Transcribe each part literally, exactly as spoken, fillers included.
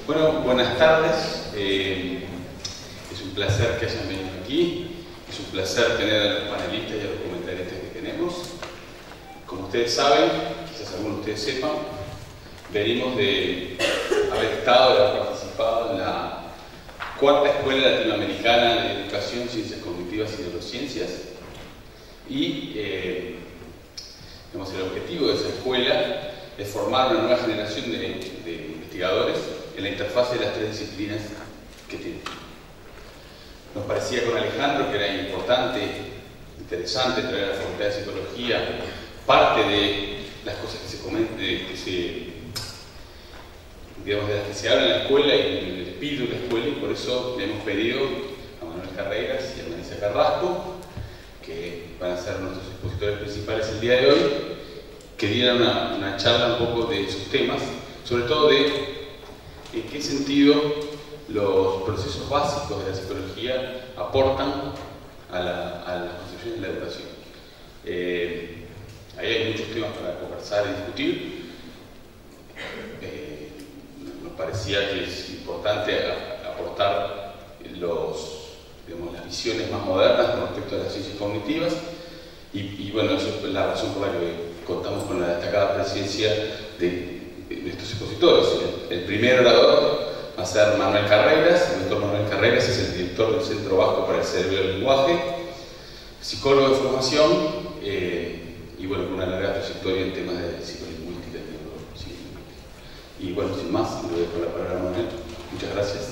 Bueno, buenas tardes. Eh, es un placer que hayan venido aquí. Es un placer tener a los panelistas y a los comentaristas que tenemos. Como ustedes saben, quizás algunos de ustedes sepan, venimos de haber estado y haber participado en la cuarta Escuela Latinoamericana de Educación, Ciencias Cognitivas y Neurociencias. Y eh, digamos, el objetivo de esa escuela es formar una nueva generación de, de investigadores en la interfaz de las tres disciplinas que tienen. Nos parecía con Alejandro que era importante, interesante traer a la Facultad de Psicología parte de las cosas que se comentan, que se, digamos, de las que se habla en la escuela y en el espíritu de la escuela, y por eso le hemos pedido a Manuel Carreras y a Marisa Carrasco, que van a ser nuestros expositores principales el día de hoy, que dieran una, una charla un poco de sus temas, sobre todo de en qué sentido los procesos básicos de la psicología aportan a la, a la construcción de la educación. Eh, ahí hay muchos temas para conversar y discutir. Eh, nos parecía que es importante a, aportar los, digamos, las visiones más modernas con respecto a las ciencias cognitivas, y, y bueno, eso es la razón por la que contamos con la destacada presencia de, de estos expositores. El, el primer orador va a ser Manuel Carreras. El doctor Manuel Carreras es el director del Centro Vasco para el Cerebro y el Lenguaje, psicólogo de formación, eh, y bueno, con una larga trayectoria en temas de psicolingüística y neurolingüística. Y bueno, sin más, le doy la palabra a Manuel. Muchas gracias.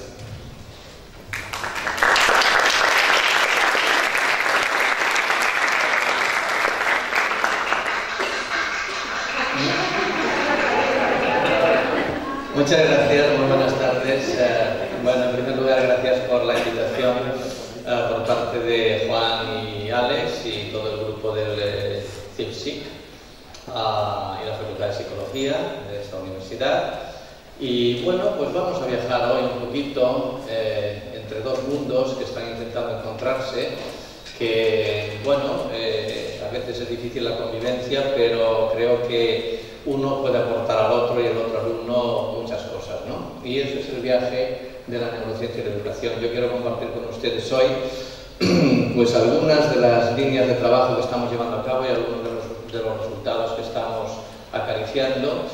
Muchas gracias, muy buenas tardes. Eh, bueno, en primer lugar, gracias por la invitación eh, por parte de Juan y Alex y todo el grupo del eh, CIPSIC uh, y la Facultad de Psicología de esta universidad. Y bueno, pues vamos a viajar hoy un poquito eh, entre dos mundos que están intentando encontrarse, que bueno, eh, a veces es difícil la convivencia, pero creo que uno puede aportar al otro y el otro alumno muchas cosas, ¿no? Y ese es el viaje de la neurociencia y la educación. Yo quiero compartir con ustedes hoy pues algunas de las líneas de trabajo que estamos llevando a cabo y algunos de los, de los resultados que estamos acariciando,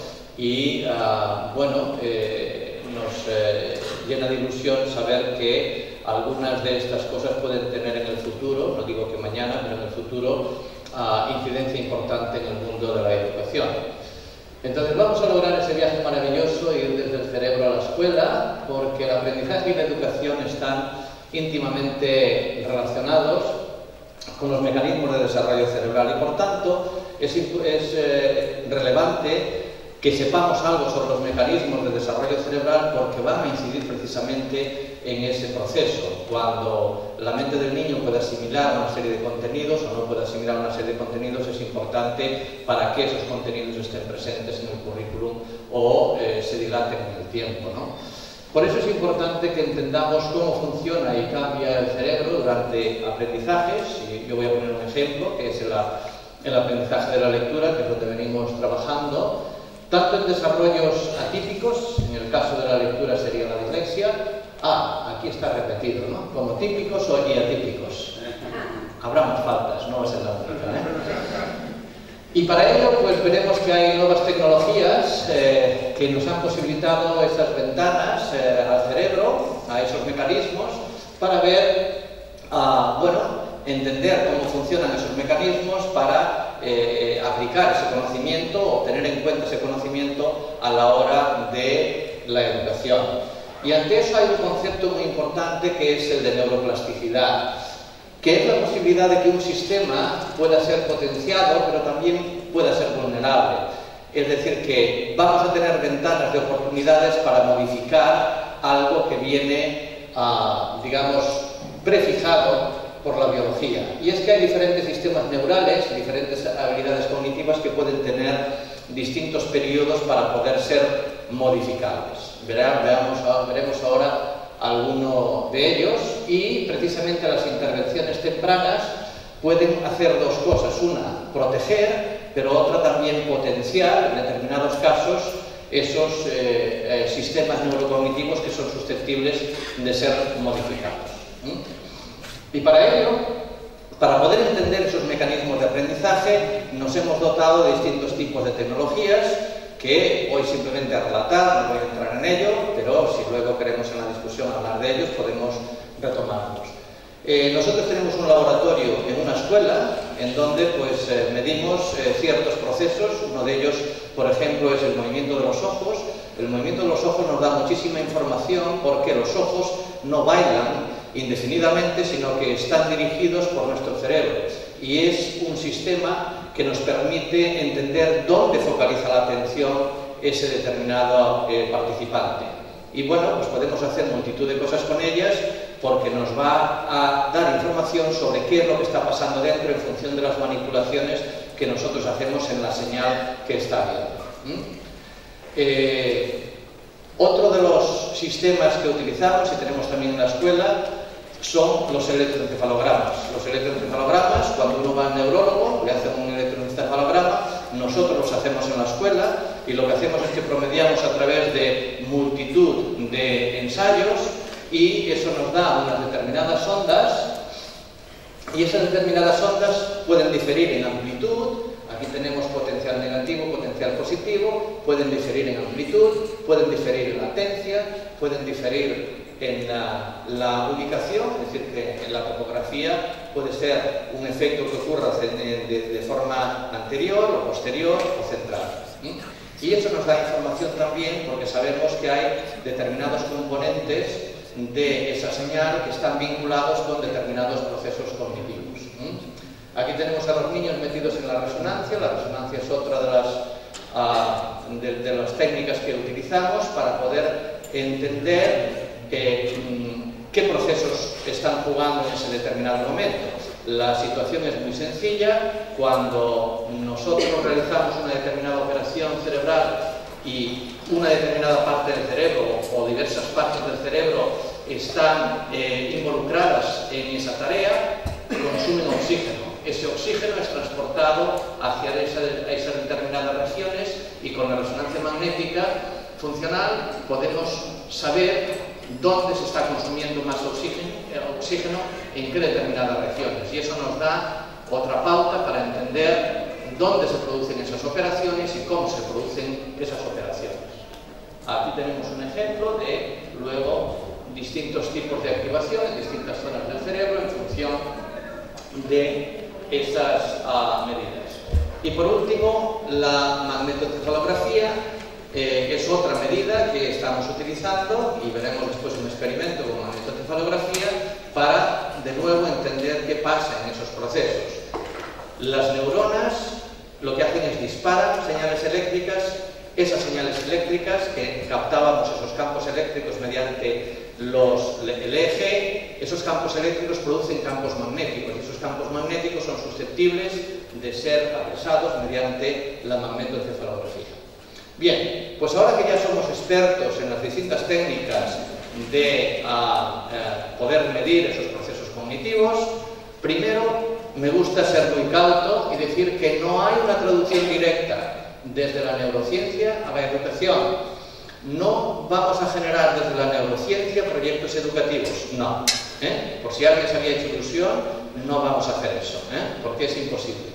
y uh, bueno, eh, nos eh, llena de ilusión saber que algunas de estas cosas pueden tener en el futuro, no digo que mañana, pero en el futuro, uh, incidencia importante en el mundo de la educación. Entonces vamos a lograr ese viaje maravilloso, ir desde el cerebro a la escuela, porque el aprendizaje y la educación están íntimamente relacionados con los mecanismos de desarrollo cerebral, y por tanto es, es eh, relevante que sepamos algo sobre los mecanismos de desarrollo cerebral, porque van a incidir precisamente en ese proceso. Cuando la mente del niño puede asimilar una serie de contenidos o no puede asimilar una serie de contenidos, es importante para que esos contenidos estén presentes en el currículum o eh, se dilaten en el tiempo, ¿no? Por eso es importante que entendamos cómo funciona y cambia el cerebro durante aprendizajes, y yo voy a poner un ejemplo, que es el, el aprendizaje de la lectura, que es donde venimos trabajando, tanto en desarrollos atípicos, en el caso de la lectura sería la dislexia. Ah, aquí está repetido, ¿no? Como típicos o y atípicos. Habrá más faltas, no va a ser la única, ¿eh? Y para ello, pues veremos que hay nuevas tecnologías eh, que nos han posibilitado esas ventanas eh, al cerebro, a esos mecanismos, para ver, uh, bueno, entender cómo funcionan esos mecanismos para eh, aplicar ese conocimiento o tener en cuenta ese conocimiento a la hora de la educación. Y ante eso hay un concepto muy importante, que es el de neuroplasticidad, que es la posibilidad de que un sistema pueda ser potenciado, pero también pueda ser vulnerable. Es decir, que vamos a tener ventanas de oportunidades para modificar algo que viene, uh, digamos, prefijado por la biología. Y es que hay diferentes sistemas neurales, diferentes habilidades cognitivas que pueden tener distintos periodos para poder ser modificables. Verá, veamos, veremos ahora alguno de ellos, y precisamente las intervenciones tempranas pueden hacer dos cosas: una, proteger, pero otra también potenciar, en determinados casos, esos eh, eh, sistemas neurocognitivos que son susceptibles de ser modificados. ¿Mm? Y para ello, para poder entender esos mecanismos de aprendizaje, nos hemos dotado de distintos tipos de tecnologías que hoy simplemente a relatar, no voy a entrar en ello, pero si luego queremos en la discusión hablar de ellos, podemos retomarlos. Eh, nosotros tenemos un laboratorio en una escuela en donde pues, eh, medimos eh, ciertos procesos. Uno de ellos, por ejemplo, es el movimiento de los ojos. El movimiento de los ojos nos da muchísima información porque los ojos no bailan indefinidamente, sino que están dirigidos por nuestro cerebro. Y es un sistema que nos permite entender dónde focaliza la atención ese determinado eh, participante. Y bueno, pues podemos hacer multitud de cosas con ellas porque nos va a dar información sobre qué es lo que está pasando dentro en función de las manipulaciones que nosotros hacemos en la señal que está viendo. ¿Mm? Eh, otro de los sistemas que utilizamos y tenemos también en la escuela son los electroencefalogramas. Los electroencefalogramas, cuando uno va al neurólogo, le hacen un electroencefalograma, nosotros los hacemos en la escuela y lo que hacemos es que promediamos a través de multitud de ensayos y eso nos da unas determinadas ondas y esas determinadas ondas pueden diferir en amplitud. Aquí tenemos potencial negativo, potencial positivo, pueden diferir en amplitud, pueden diferir en latencia, pueden diferir en la, la ubicación, es decir, que en la topografía puede ser un efecto que ocurra de, de, de forma anterior o posterior o central. ¿Mm? Y eso nos da información también porque sabemos que hay determinados componentes de esa señal que están vinculados con determinados procesos cognitivos. ¿Mm? Aquí tenemos a los niños metidos en la resonancia. La resonancia es otra de las, uh, de, de las técnicas que utilizamos para poder entender Eh, qué procesos están jugando en ese determinado momento. La situación es muy sencilla. Cuando nosotros realizamos una determinada operación cerebral y una determinada parte del cerebro o diversas partes del cerebro están eh, involucradas en esa tarea, consumen oxígeno. Ese oxígeno es transportado hacia esa, esas determinadas regiones y con la resonancia magnética funcional podemos saber dónde se está consumiendo más oxígeno, oxígeno en qué determinadas regiones. Y eso nos da otra pauta para entender dónde se producen esas operaciones y cómo se producen esas operaciones. Aquí tenemos un ejemplo de, luego, distintos tipos de activación en distintas zonas del cerebro en función de esas uh, medidas. Y por último, la magnetoencefalografía. Eh, es otra medida que estamos utilizando y veremos después un experimento con magnetoencefalografía para de nuevo entender qué pasa en esos procesos. Las neuronas lo que hacen es disparar señales eléctricas. Esas señales eléctricas que captábamos esos campos eléctricos mediante los, el eje, esos campos eléctricos producen campos magnéticos y esos campos magnéticos son susceptibles de ser apresados mediante la magnetoencefalografía. Bien, pues ahora que ya somos expertos en las distintas técnicas de uh, uh, poder medir esos procesos cognitivos, primero me gusta ser muy cauto y decir que no hay una traducción directa desde la neurociencia a la educación. No vamos a generar desde la neurociencia proyectos educativos, no. ¿eh? Por si alguien se había hecho ilusión, no vamos a hacer eso, ¿eh? porque es imposible.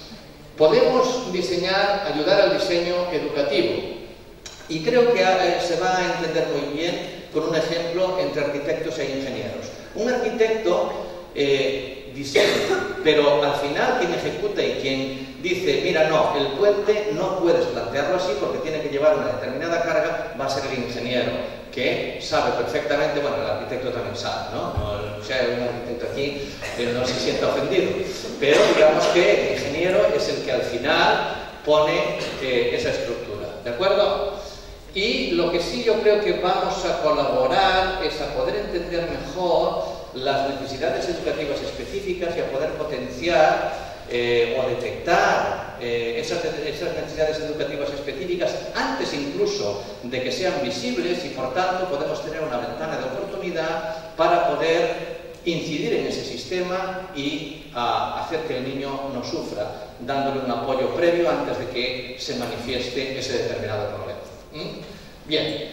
Podemos diseñar, ayudar al diseño educativo y creo que se va a entender muy bien con un ejemplo entre arquitectos e ingenieros. Un arquitecto eh, diseña, pero al final quien ejecuta y quien dice, mira, no, el puente no puedes plantearlo así porque tiene que llevar una determinada carga, va a ser el ingeniero, que sabe perfectamente, bueno, el arquitecto también sabe, ¿no? No, o sea, un arquitecto aquí que no se sienta ofendido, pero digamos que el ingeniero es el que al final pone eh, esa estructura, ¿de acuerdo? Y lo que sí yo creo que vamos a colaborar es a poder entender mejor las necesidades educativas específicas y a poder potenciar Eh, o detectar eh, esas, esas necesidades educativas específicas antes incluso de que sean visibles y por tanto podemos tener una ventana de oportunidad para poder incidir en ese sistema y uh, hacer que el niño no sufra, dándole un apoyo previo antes de que se manifieste ese determinado problema. ¿Mm? Bien,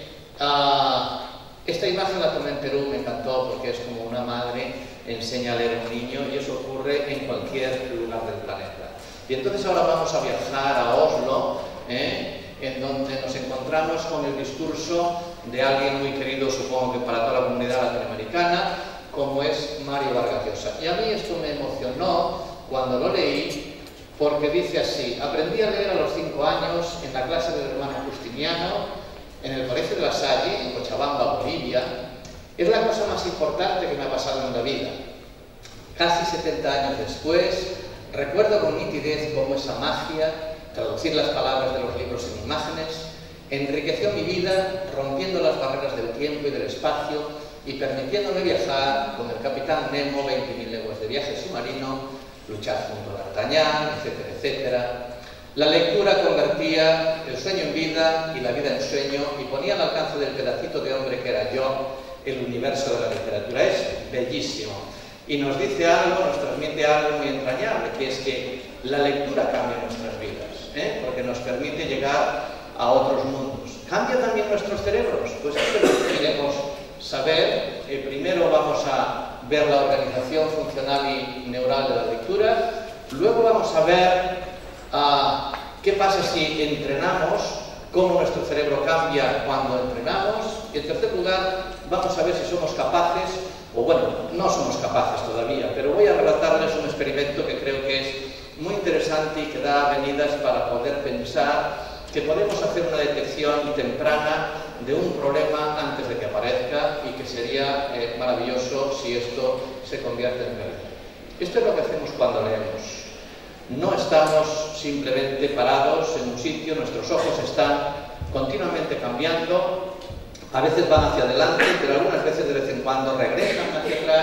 uh, esta imagen la tomé en Perú, me encantó porque es como una madre enseña a leer a un niño y eso ocurre en cualquier lugar del planeta. Y entonces ahora vamos a viajar a Oslo, ¿eh? en donde nos encontramos con el discurso de alguien muy querido, supongo que para toda la comunidad latinoamericana, como es Mario Vargas Llosa. Y a mí esto me emocionó cuando lo leí, porque dice así: aprendí a leer a los cinco años en la clase del hermano Justiniano, en el Colegio de La Salle, en Cochabamba, Bolivia. Es la cosa más importante que me ha pasado en la vida. Casi setenta años después, recuerdo con nitidez cómo esa magia, traducir las palabras de los libros en imágenes, enriqueció mi vida rompiendo las barreras del tiempo y del espacio y permitiéndome viajar con el capitán Nemo veinte mil leguas de viaje submarino, luchar junto a D'Artagnan, etcétera, etcétera. La lectura convertía el sueño en vida y la vida en sueño y ponía al alcance del pedacito de hombre que era yo el universo de la literatura. Es bellísimo y nos dice algo, nos transmite algo muy entrañable, que es que la lectura cambia nuestras vidas, ¿eh? porque nos permite llegar a otros mundos. ¿Cambia también nuestros cerebros? Pues esto es lo que queremos saber. Eh, primero vamos a ver la organización funcional y neural de la lectura, luego vamos a ver Uh, ¿qué pasa si entrenamos? ¿Cómo nuestro cerebro cambia cuando entrenamos? Y en tercer lugar, vamos a ver si somos capaces, o bueno, no somos capaces todavía, pero voy a relatarles un experimento que creo que es muy interesante y que da avenidas para poder pensar que podemos hacer una detección temprana de un problema antes de que aparezca y que sería eh, maravilloso si esto se convierte en realidad. Esto es lo que hacemos cuando leemos. No estamos simplemente parados en un sitio, nuestros ojos están continuamente cambiando, a veces van hacia adelante, pero algunas veces de vez en cuando regresan hacia atrás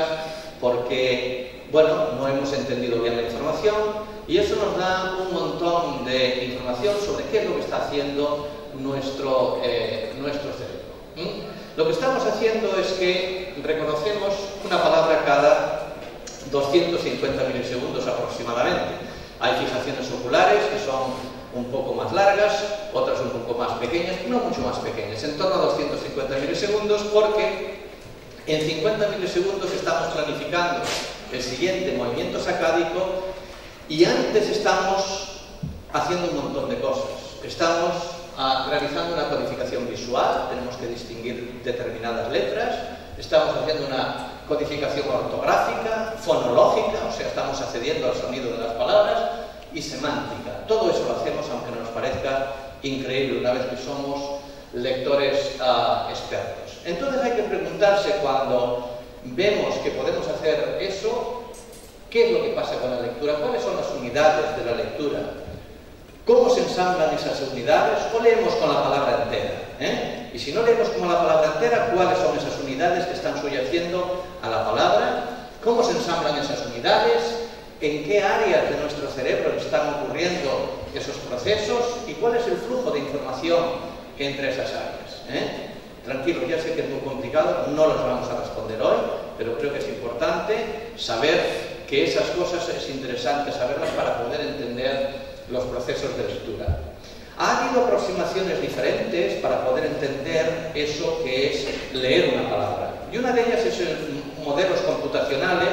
porque, bueno, no hemos entendido bien la información y eso nos da un montón de información sobre qué es lo que está haciendo nuestro, eh, nuestro cerebro. ¿Mm? Lo que estamos haciendo es que reconocemos una palabra cada doscientos cincuenta milisegundos aproximadamente. Hay fijaciones oculares que son un poco más largas, otras un poco más pequeñas, no mucho más pequeñas, en torno a doscientos cincuenta milisegundos, porque en cincuenta milisegundos estamos planificando el siguiente movimiento sacádico y antes estamos haciendo un montón de cosas. Estamos ah, realizando una codificación visual, tenemos que distinguir determinadas letras, estamos haciendo una codificación ortográfica, fonológica, o sea, estamos accediendo al sonido de las palabras, y semántica. Todo eso lo hacemos aunque no nos parezca increíble una vez que somos lectores uh, expertos. Entonces hay que preguntarse cuando vemos que podemos hacer eso, ¿qué es lo que pasa con la lectura? ¿Cuáles son las unidades de la lectura? ¿Cómo se ensamblan esas unidades? ¿O leemos con la palabra entera? ¿eh? Y si no leemos con la palabra entera, ¿cuáles son esas unidades que están subyaciendo a la palabra? ¿Cómo se ensamblan esas unidades? ¿En qué áreas de nuestro cerebro están ocurriendo esos procesos? ¿Y cuál es el flujo de información entre esas áreas? ¿eh? Tranquilo, ya sé que es muy complicado, no los vamos a responder hoy, pero creo que es importante saber que esas cosas es interesante saberlas para poder entender los procesos de lectura. Ha habido aproximaciones diferentes para poder entender eso que es leer una palabra. Y una de ellas es el modelos computacionales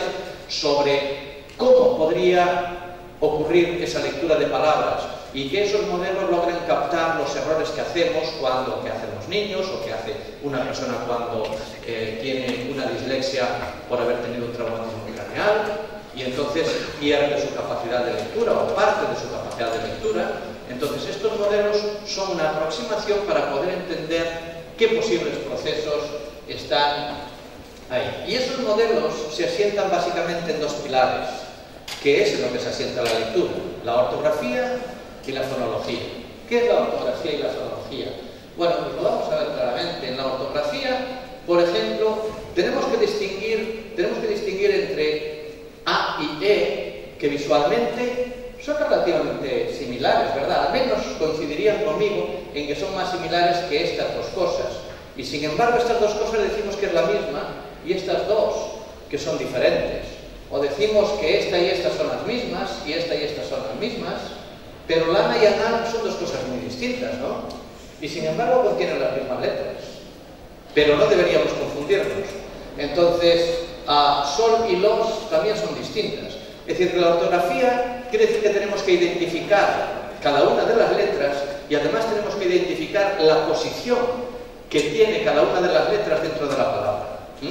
sobre cómo podría ocurrir esa lectura de palabras y que esos modelos logren captar los errores que hacemos cuando que hacen los niños o que hace una persona cuando eh, tiene una dislexia por haber tenido un traumatismo craneal y entonces pierde su capacidad de lectura o parte de su capacidad de lectura. Entonces estos modelos son una aproximación para poder entender qué posibles procesos están ahí. Y esos modelos se asientan básicamente en dos pilares, que es en lo que se asienta la lectura: la ortografía y la fonología. ¿Qué es la ortografía y la fonología? Bueno, pues lo vamos a ver claramente. En la ortografía, por ejemplo, tenemos que distinguir, tenemos que distinguir entre A y E, que visualmente son relativamente similares, ¿verdad? Al menos coincidirían conmigo en que son más similares que estas dos cosas. Y sin embargo, estas dos cosas decimos que es la misma y estas dos que son diferentes. O decimos que esta y esta son las mismas y esta y esta son las mismas, pero lana y anal son dos cosas muy distintas, ¿no? y sin embargo contienen las mismas letras, pero no deberíamos confundirnos. Entonces, a sol y los también son distintas. Es decir, que la ortografía quiere decir que tenemos que identificar cada una de las letras y además tenemos que identificar la posición que tiene cada una de las letras dentro de la palabra.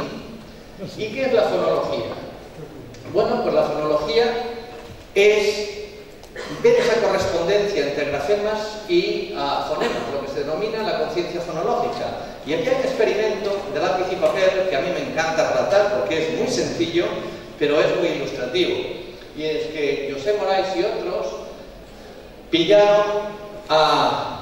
¿Mm? ¿Y qué es la fonología? Bueno, pues la fonología es ver esa correspondencia entre grafemas y uh, fonemas, lo que se denomina la conciencia fonológica. Y aquí hay un experimento de lápiz y papel que a mí me encanta tratar porque es muy sencillo, pero es muy ilustrativo. Y es que José Morais y otros pillaron a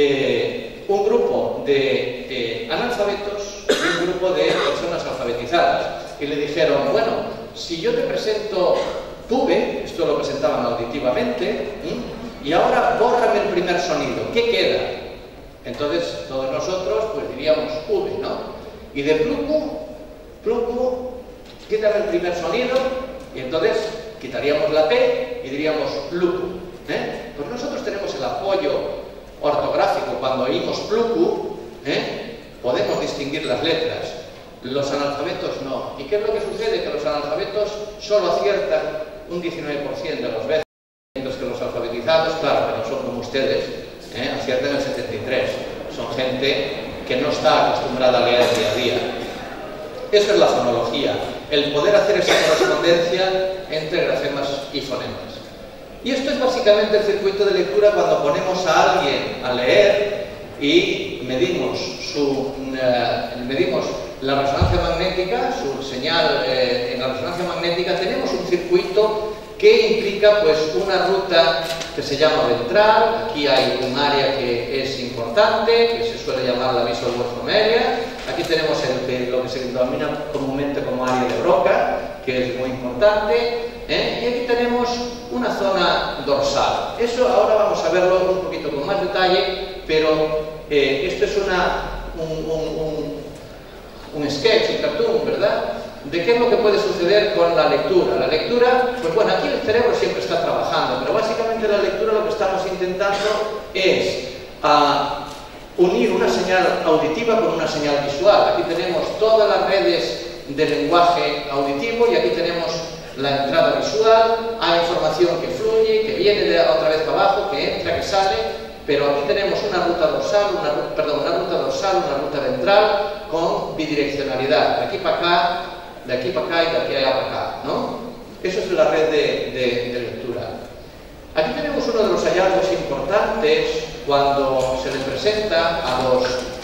eh, un grupo de eh, analfabetos y un grupo de personas alfabetizadas y le dijeron, bueno, si yo te presento tuve, esto lo presentaban auditivamente, ¿eh? y ahora bórrame el primer sonido, ¿qué queda? Entonces todos nosotros pues diríamos V, ¿no? Y de plucu, plucu, quítame el primer sonido y entonces quitaríamos la P y diríamos plucu, ¿eh? Pues nosotros tenemos el apoyo ortográfico, cuando oímos plucu, ¿eh? podemos distinguir las letras. Los analfabetos no. ¿Y qué es lo que sucede? Que los analfabetos solo aciertan un diecinueve por ciento de las veces, mientras que los alfabetizados, claro, que no son como ustedes, ¿eh? aciertan el setenta y tres por ciento. Son gente que no está acostumbrada a leer día a día. Eso es la fonología, el poder hacer esa correspondencia entre grafemas y fonemas. Y esto es básicamente el circuito de lectura cuando ponemos a alguien a leer y medimos su... Uh, medimos la resonancia magnética, su señal eh, en la resonancia magnética, tenemos un circuito que implica pues una ruta que se llama ventral. Aquí hay un área que es importante, que se suele llamar la visual wolfram area. Aquí tenemos el, lo que se denomina comúnmente como área de Broca, que es muy importante, ¿eh? Y aquí tenemos una zona dorsal. Eso ahora vamos a verlo un poquito con más detalle, pero eh, esto es una, un, un, un un sketch, un cartoon, ¿verdad? De qué es lo que puede suceder con la lectura. La lectura, pues bueno, aquí el cerebro siempre está trabajando, pero básicamente la lectura lo que estamos intentando es uh, unir una señal auditiva con una señal visual. Aquí tenemos todas las redes de lenguaje auditivo y aquí tenemos la entrada visual, hay información que fluye, que viene de otra vez para abajo, que entra, que sale. Pero aquí tenemos una ruta dorsal, una, perdón, una ruta dorsal, una ruta ventral con bidireccionalidad, de aquí para acá, de aquí para acá y de aquí allá para acá, ¿no? Eso es la red de, de, de lectura. Aquí tenemos uno de los hallazgos importantes cuando se le presenta a los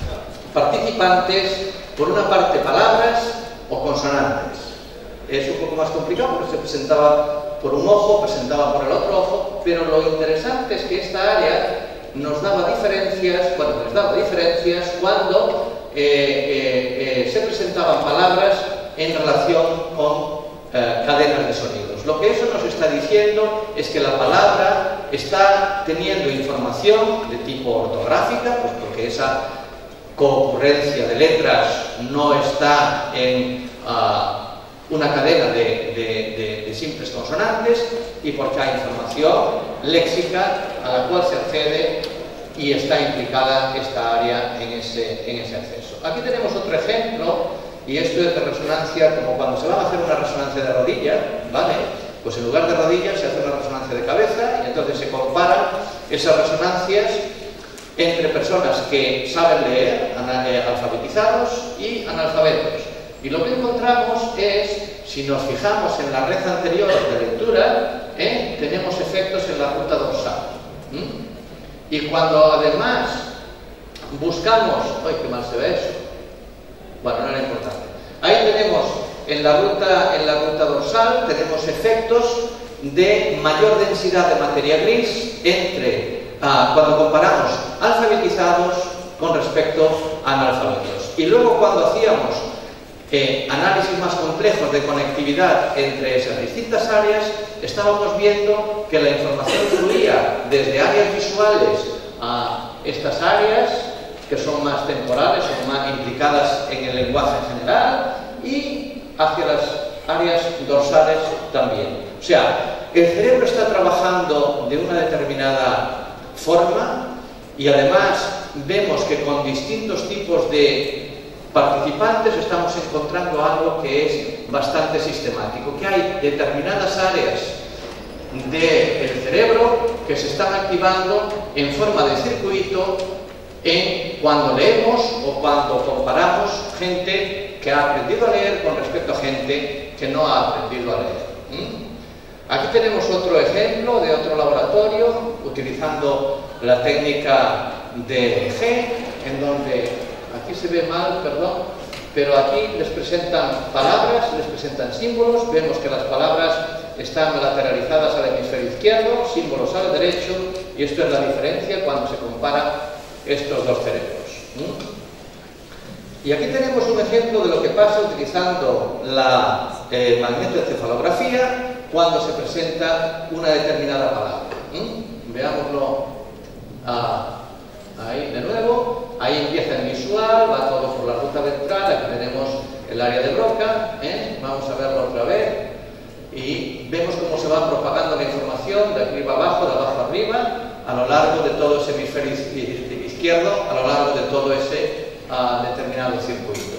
participantes, por una parte, palabras o consonantes. Es un poco más complicado porque se presentaba por un ojo, presentaba por el otro ojo, pero lo interesante es que esta área nos daba diferencias, bueno, nos daba diferencias cuando eh, eh, eh, se presentaban palabras en relación con eh, cadenas de sonidos. Lo que eso nos está diciendo es que la palabra está teniendo información de tipo ortográfica, pues porque esa concurrencia de letras no está en uh, una cadena de, de, de, de simples consonantes y porque hay información léxica a la cual se accede y está implicada esta área en ese, en ese acceso. Aquí tenemos otro ejemplo y esto es de resonancia, como cuando se va a hacer una resonancia de rodilla, ¿vale? Pues en lugar de rodilla se hace una resonancia de cabeza y entonces se comparan esas resonancias entre personas que saben leer, alfabetizados y analfabetos. Y lo que encontramos es, si nos fijamos en la red anterior de lectura, ¿eh? tenemos efectos en la ruta dorsal. ¿Mm? Y cuando además buscamos... ¡Ay, qué mal se ve eso! Bueno, no era importante. Ahí tenemos en la ruta, en la ruta dorsal, tenemos efectos de mayor densidad de materia gris entre ah, cuando comparamos alfabetizados con respecto a analfabetos. Y luego cuando hacíamos Eh, análisis más complejos de conectividad entre esas distintas áreas, estábamos viendo que la información fluía desde áreas visuales a estas áreas que son más temporales, son más implicadas en el lenguaje en general, y hacia las áreas dorsales también. O sea, el cerebro está trabajando de una determinada forma y además vemos que con distintos tipos de participantes estamos encontrando algo que es bastante sistemático, que hay determinadas áreas del cerebro que se están activando en forma de circuito en cuando leemos o cuando comparamos gente que ha aprendido a leer con respecto a gente que no ha aprendido a leer. ¿Mm? Aquí tenemos otro ejemplo de otro laboratorio utilizando la técnica de G, en donde aquí se ve mal, perdón, pero aquí les presentan palabras, les presentan símbolos, vemos que las palabras están lateralizadas al hemisferio izquierdo, símbolos al derecho, y esto es la diferencia cuando se comparan estos dos cerebros. ¿Mm? Y aquí tenemos un ejemplo de lo que pasa utilizando la eh, magnetoencefalografía cuando se presenta una determinada palabra. ¿Mm? Veámoslo ah, ahí de nuevo. Ahí empieza el visual, va todo por la ruta ventral. Aquí tenemos el área de Broca, ¿eh? Vamos a verlo otra vez. Y vemos cómo se va propagando la información de arriba abajo, de abajo arriba, a lo largo de todo ese hemisferio izquierdo, a lo largo de todo ese uh, determinado circuito.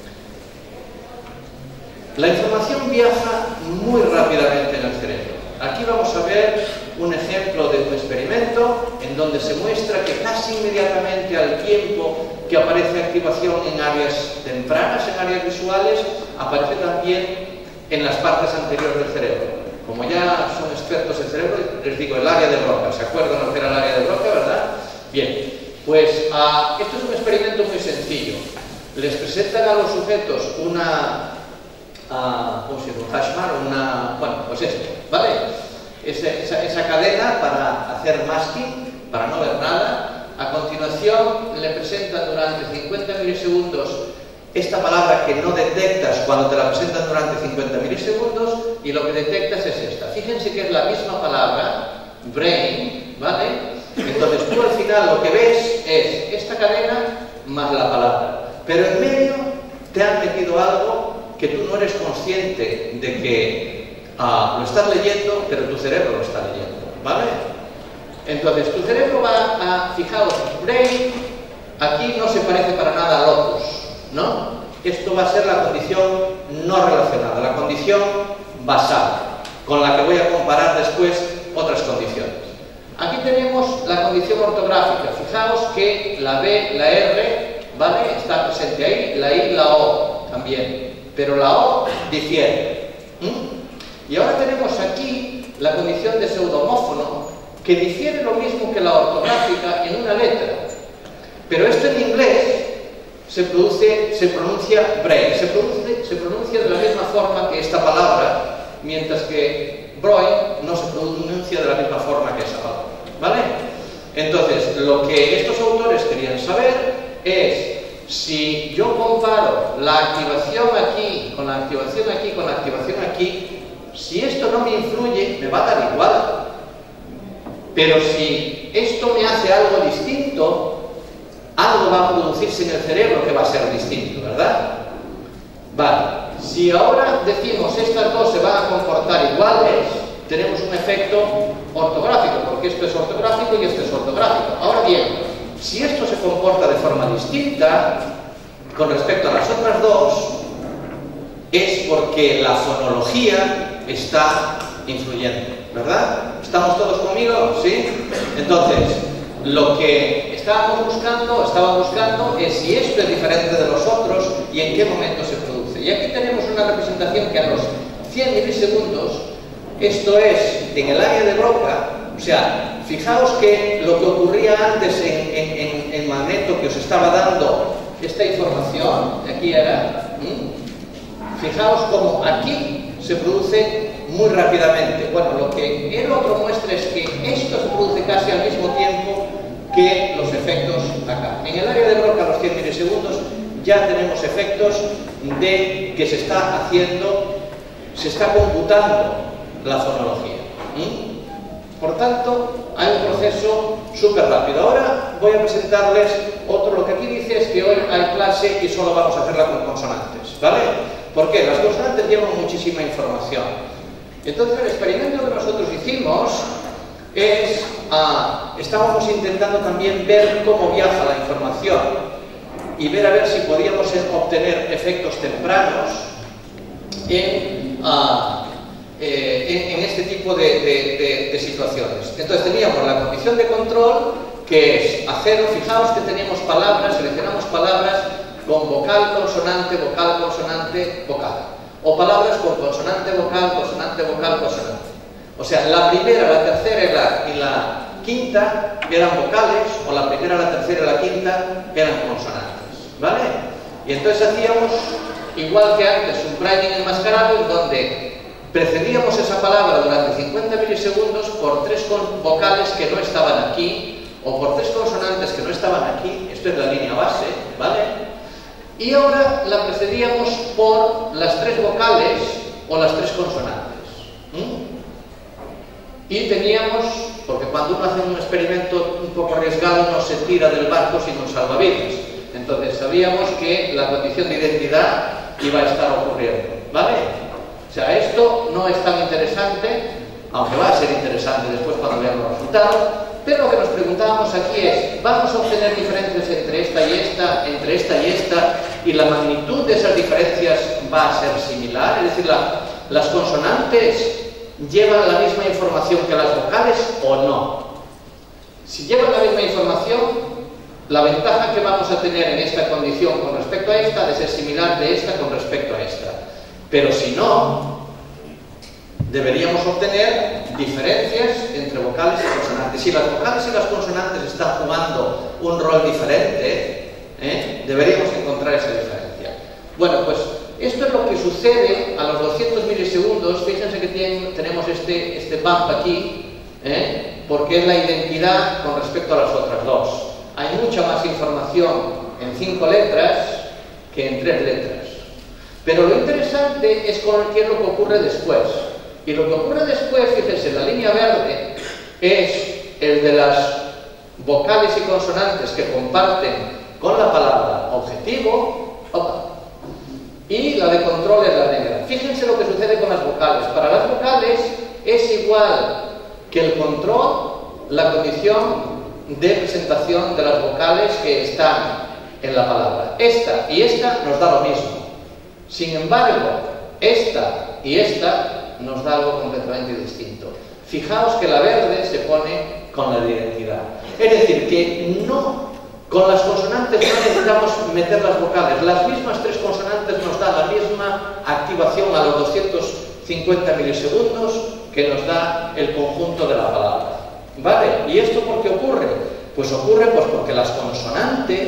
La información viaja muy rápidamente en el cerebro. Aquí vamos a ver un ejemplo de un experimento en donde se muestra que casi inmediatamente al tiempo que aparece activación en áreas tempranas, en áreas visuales, aparece también en las partes anteriores del cerebro. Como ya son expertos en cerebro, les digo el área de Broca. ¿Se acuerdan lo que era el área de Broca, verdad? Bien, pues uh, esto es un experimento muy sencillo. Les presentan a los sujetos una, uh, ¿cómo se llama? Un hash mark, una, bueno, pues esto, ¿vale? Esa, esa, esa cadena para hacer masking, para no ver nada. A continuación le presentan durante cincuenta milisegundos esta palabra que no detectas cuando te la presentan durante cincuenta milisegundos, y lo que detectas es esta. Fíjense que es la misma palabra, brain, ¿vale? Entonces tú al final lo que ves es esta cadena más la palabra, pero en medio te han metido algo que tú no eres consciente de que ah, lo estás leyendo, pero tu cerebro lo está leyendo, ¿vale? Entonces tu cerebro va a, fijaos, brain, aquí no se parece para nada a locus, ¿no? Esto va a ser la condición no relacionada, la condición basal, con la que voy a comparar después otras condiciones. Aquí tenemos la condición ortográfica. Fijaos que la B, la R, ¿vale? Está presente ahí, la I, la O también, pero la O difiere. ¿Mm? Y ahora tenemos aquí la condición de pseudomófono, que difiere lo mismo que la ortográfica en una letra, pero esto en inglés se produce, se pronuncia brain, se, produce, se pronuncia de la misma forma que esta palabra, mientras que broin no se pronuncia de la misma forma que esa palabra, ¿vale? Entonces, lo que estos autores querían saber es si yo comparo la activación aquí con la activación aquí con la activación aquí, si esto no me influye, me va a dar igual. Pero si esto me hace algo distinto, algo va a producirse en el cerebro que va a ser distinto, ¿verdad? Vale, si ahora decimos estas dos se van a comportar iguales, tenemos un efecto ortográfico, porque esto es ortográfico y esto es ortográfico. Ahora bien, si esto se comporta de forma distinta con respecto a las otras dos, es porque la fonología está influyendo, ¿verdad? ¿Estamos todos conmigo? ¿Sí? Entonces, lo que estábamos buscando, estaba buscando es si esto es diferente de los otros y en qué momento se produce. Y aquí tenemos una representación que a los cien milisegundos, esto es en el área de Broca, o sea, fijaos que lo que ocurría antes en, en, en, en Magneto, que os estaba dando esta información, aquí era, ¿m? Fijaos como aquí se produce muy rápidamente. Bueno, lo que el otro muestra es que esto se produce casi al mismo tiempo que los efectos acá. En el área de Broca, a los cien milisegundos, ya tenemos efectos de que se está haciendo, se está computando la fonología. ¿Mm? Por tanto, hay un proceso súper rápido. Ahora voy a presentarles otro. Lo que aquí dice es que hoy hay clase y solo vamos a hacerla con consonantes, ¿vale? ¿Por qué? Las consonantes llevan muchísima información. Entonces, el experimento que nosotros hicimos es, uh, estábamos intentando también ver cómo viaja la información y ver a ver si podíamos obtener efectos tempranos en, uh, eh, en, en este tipo de, de, de, de situaciones. Entonces teníamos la condición de control, que es a cero. Fijaos que teníamos palabras, seleccionamos palabras con vocal, consonante, vocal, consonante, vocal. O palabras con consonante, vocal, consonante, vocal, consonante. O sea, la primera, la tercera y la, y la quinta eran vocales, o la primera, la tercera y la quinta eran consonantes, ¿vale? Y entonces hacíamos, igual que antes, un priming enmascarado, en donde precedíamos esa palabra durante cincuenta milisegundos por tres vocales que no estaban aquí, o por tres consonantes que no estaban aquí. Esto es la línea base, ¿vale? Y ahora la precedíamos por las tres vocales o las tres consonantes. ¿Mm? Y teníamos, porque cuando uno hace un experimento un poco arriesgado no se tira del barco sin un salvavidas. Entonces sabíamos que la condición de identidad iba a estar ocurriendo, ¿vale? O sea, esto no es tan interesante, aunque va a ser interesante después cuando veamos los resultados, pero lo que nos preguntábamos aquí es, ¿vamos a obtener diferencias entre esta y esta, entre esta y esta, y la magnitud de esas diferencias va a ser similar? Es decir, la, las consonantes ¿llevan la misma información que las vocales o no? Si llevan la misma información, la ventaja que vamos a tener en esta condición con respecto a esta ha de ser similar de esta con respecto a esta. Pero si no, deberíamos obtener diferencias entre vocales y consonantes. Si las vocales y las consonantes están jugando un rol diferente, ¿eh? deberíamos encontrar esa diferencia. Bueno, pues esto es lo que sucede a los doscientos milisegundos. Fíjense que tienen, tenemos este, este bump aquí, ¿eh? porque es la identidad con respecto a las otras dos. Hay mucha más información en cinco letras que en tres letras. Pero lo interesante es con qué es lo que ocurre después. Y lo que ocurre después, fíjense, la línea verde es el de las vocales y consonantes que comparten con la palabra objetivo. Opa. Y la de control es la negra. Fíjense lo que sucede con las vocales. Para las vocales es igual que el control, la condición de presentación de las vocales que están en la palabra. Esta y esta nos da lo mismo. Sin embargo, esta y esta nos da algo completamente distinto. Fijaos que la verde se pone con la de identidad. Es decir, que no... Con las consonantes no necesitamos meter las vocales. Las mismas tres consonantes nos dan la misma activación a los doscientos cincuenta milisegundos que nos da el conjunto de la palabra. ¿Vale? ¿Y esto por qué ocurre? Pues ocurre pues porque las consonantes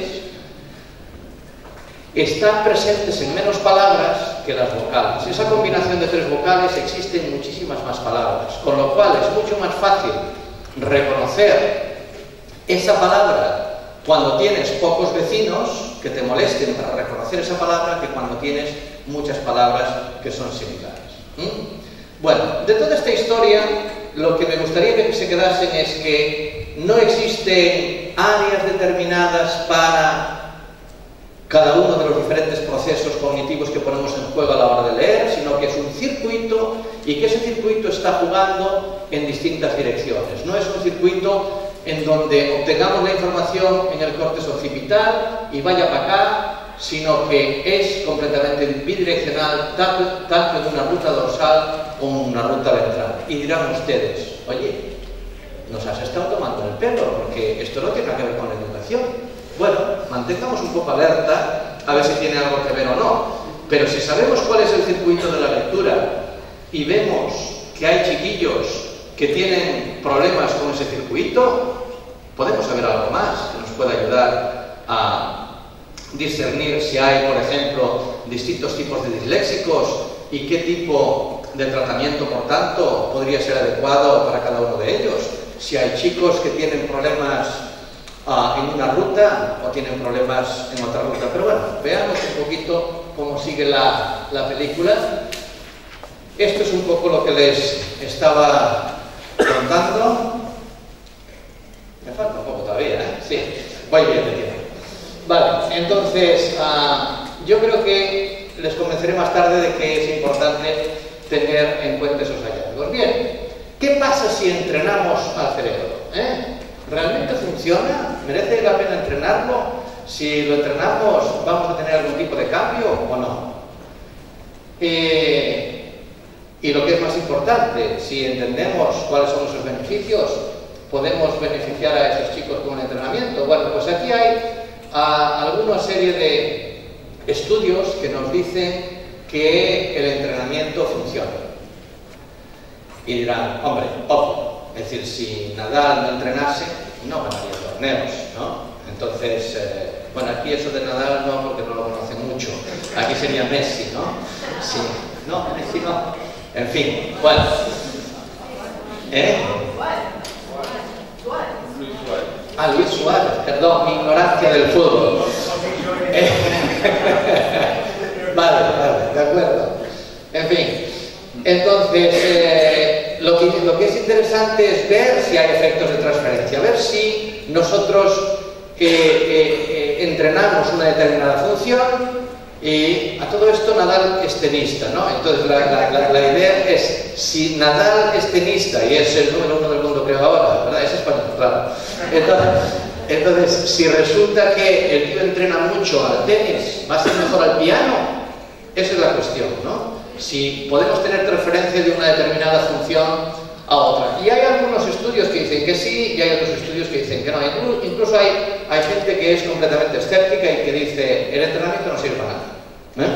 están presentes en menos palabras que las vocales. Esa combinación de tres vocales existe en muchísimas más palabras, con lo cual es mucho más fácil reconocer esa palabra cuando tienes pocos vecinos que te molesten para reconocer esa palabra que cuando tienes muchas palabras que son similares. ¿Mm? Bueno, de toda esta historia, lo que me gustaría que se quedasen es que no existen áreas determinadas para cada uno de los diferentes procesos cognitivos que ponemos en juego a la hora de leer, sino que es un circuito y que ese circuito está jugando en distintas direcciones. No es un circuito en donde obtengamos la información en el córtex occipital y vaya para acá, sino que es completamente bidireccional, tanto en una ruta dorsal como en una ruta ventral. Y dirán ustedes, oye, nos has estado tomando el pelo, porque esto no tiene nada que ver con la educación. Bueno, mantengamos un poco alerta a ver si tiene algo que ver o no. Pero si sabemos cuál es el circuito de la lectura y vemos que hay chiquillos que tienen problemas con ese circuito, podemos saber algo más que nos pueda ayudar a discernir si hay, por ejemplo, distintos tipos de disléxicos y qué tipo de tratamiento, por tanto, podría ser adecuado para cada uno de ellos. Si hay chicos que tienen problemas uh, en una ruta o tienen problemas en otra ruta. Pero bueno, veamos un poquito cómo sigue la, la película. Esto es un poco lo que les estaba contando. Me falta un poco todavía, ¿eh? Sí, voy bien de tiempo. Vale, entonces uh, yo creo que les convenceré más tarde de que es importante tener en cuenta esos hallazgos. Bien, ¿qué pasa si si entrenamos al cerebro. ¿eh? ¿Realmente funciona? ¿Merece la pena entrenarlo? Si lo entrenamos, ¿vamos a tener algún tipo de cambio o no? Eh, y lo que es más importante, si entendemos cuáles son esos beneficios, ¿podemos beneficiar a esos chicos con un entrenamiento? Bueno, pues aquí hay a, alguna serie de estudios que nos dicen que el entrenamiento funciona. Y dirán, hombre, ojo, es decir, si Nadal no entrenase, no ganaría torneos, ¿no? Entonces, eh, bueno, aquí eso de Nadal no, porque no lo conocen mucho. Aquí sería Messi, ¿no? Sí, no, Messi no. En fin, bueno. ¿Eh? Ah, Luis Suárez, perdón, mi ignorancia del fútbol. Eh, vale, vale, de acuerdo. En fin, entonces, eh, lo, que, lo que es interesante es ver si hay efectos de transferencia, ver si nosotros eh, eh, eh, entrenamos una determinada función. Y a todo esto Nadal es tenista, ¿no? Entonces la, la, la, la idea es, si Nadal es tenista y es el número uno del mundo creo ahora, ¿verdad? Es español, claro. Entonces, entonces, si resulta que el tío entrena mucho al tenis, ¿va a ser mejor al piano? Esa es la cuestión, ¿no? Si podemos tener transferencia de una determinada función a otra. Y hay algunos estudios que dicen que sí y hay otros estudios que dicen que no. Incluso hay, hay gente que es completamente escéptica y que dice el entrenamiento no sirve para nada. ¿Eh?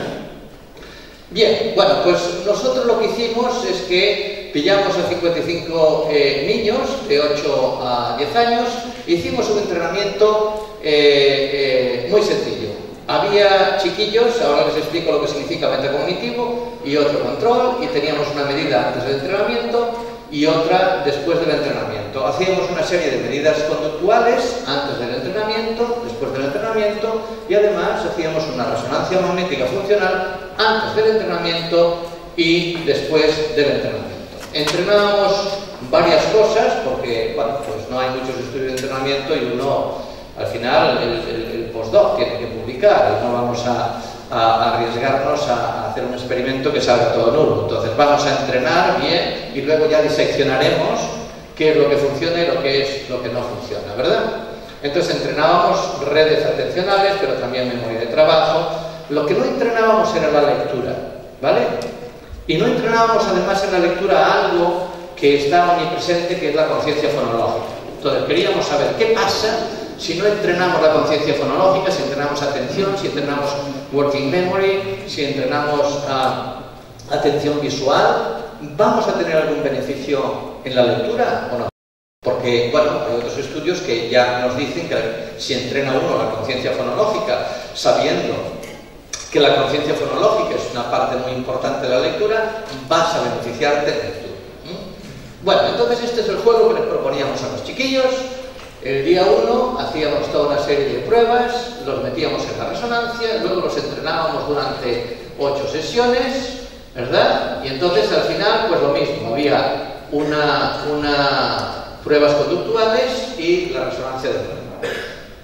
Bien, bueno, pues nosotros lo que hicimos es que pillamos a cincuenta y cinco eh, niños de ocho a diez años, hicimos un entrenamiento eh, eh, muy sencillo. Había chiquillos, ahora les explico lo que significa metacognitivo, y otro control, y teníamos una medida antes del entrenamiento y otra después del entrenamiento. Hacíamos una serie de medidas conductuales antes del entrenamiento, después del entrenamiento, y además hacíamos una resonancia magnética funcional antes del entrenamiento y después del entrenamiento. Entrenábamos varias cosas porque, bueno, pues no hay muchos estudios de entrenamiento y uno, al final, el, el, el postdoc tiene que publicar y no vamos a a arriesgarnos a hacer un experimento que salga todo nulo. Entonces vamos a entrenar bien y luego ya diseccionaremos qué es lo que funciona y lo que es lo que no funciona, ¿verdad? Entonces entrenábamos redes atencionales, pero también memoria de trabajo. Lo que no entrenábamos era la lectura, ¿vale? Y no entrenábamos además en la lectura algo que está omnipresente, que es la conciencia fonológica. Entonces queríamos saber qué pasa si no entrenamos la conciencia fonológica, si entrenamos atención, si entrenamos working memory, si entrenamos uh, atención visual, ¿vamos a tener algún beneficio en la lectura o no? Porque, bueno, hay otros estudios que ya nos dicen que si entrena uno la conciencia fonológica, sabiendo que la conciencia fonológica es una parte muy importante de la lectura, vas a beneficiarte en la lectura. ¿Mm? Bueno, entonces este es el juego que les proponíamos a los chiquillos. El día uno hacíamos toda una serie de pruebas, los metíamos en la resonancia, luego los entrenábamos durante ocho sesiones, ¿verdad? Y entonces al final, pues lo mismo, había una, una pruebas conductuales y la resonancia de prueba.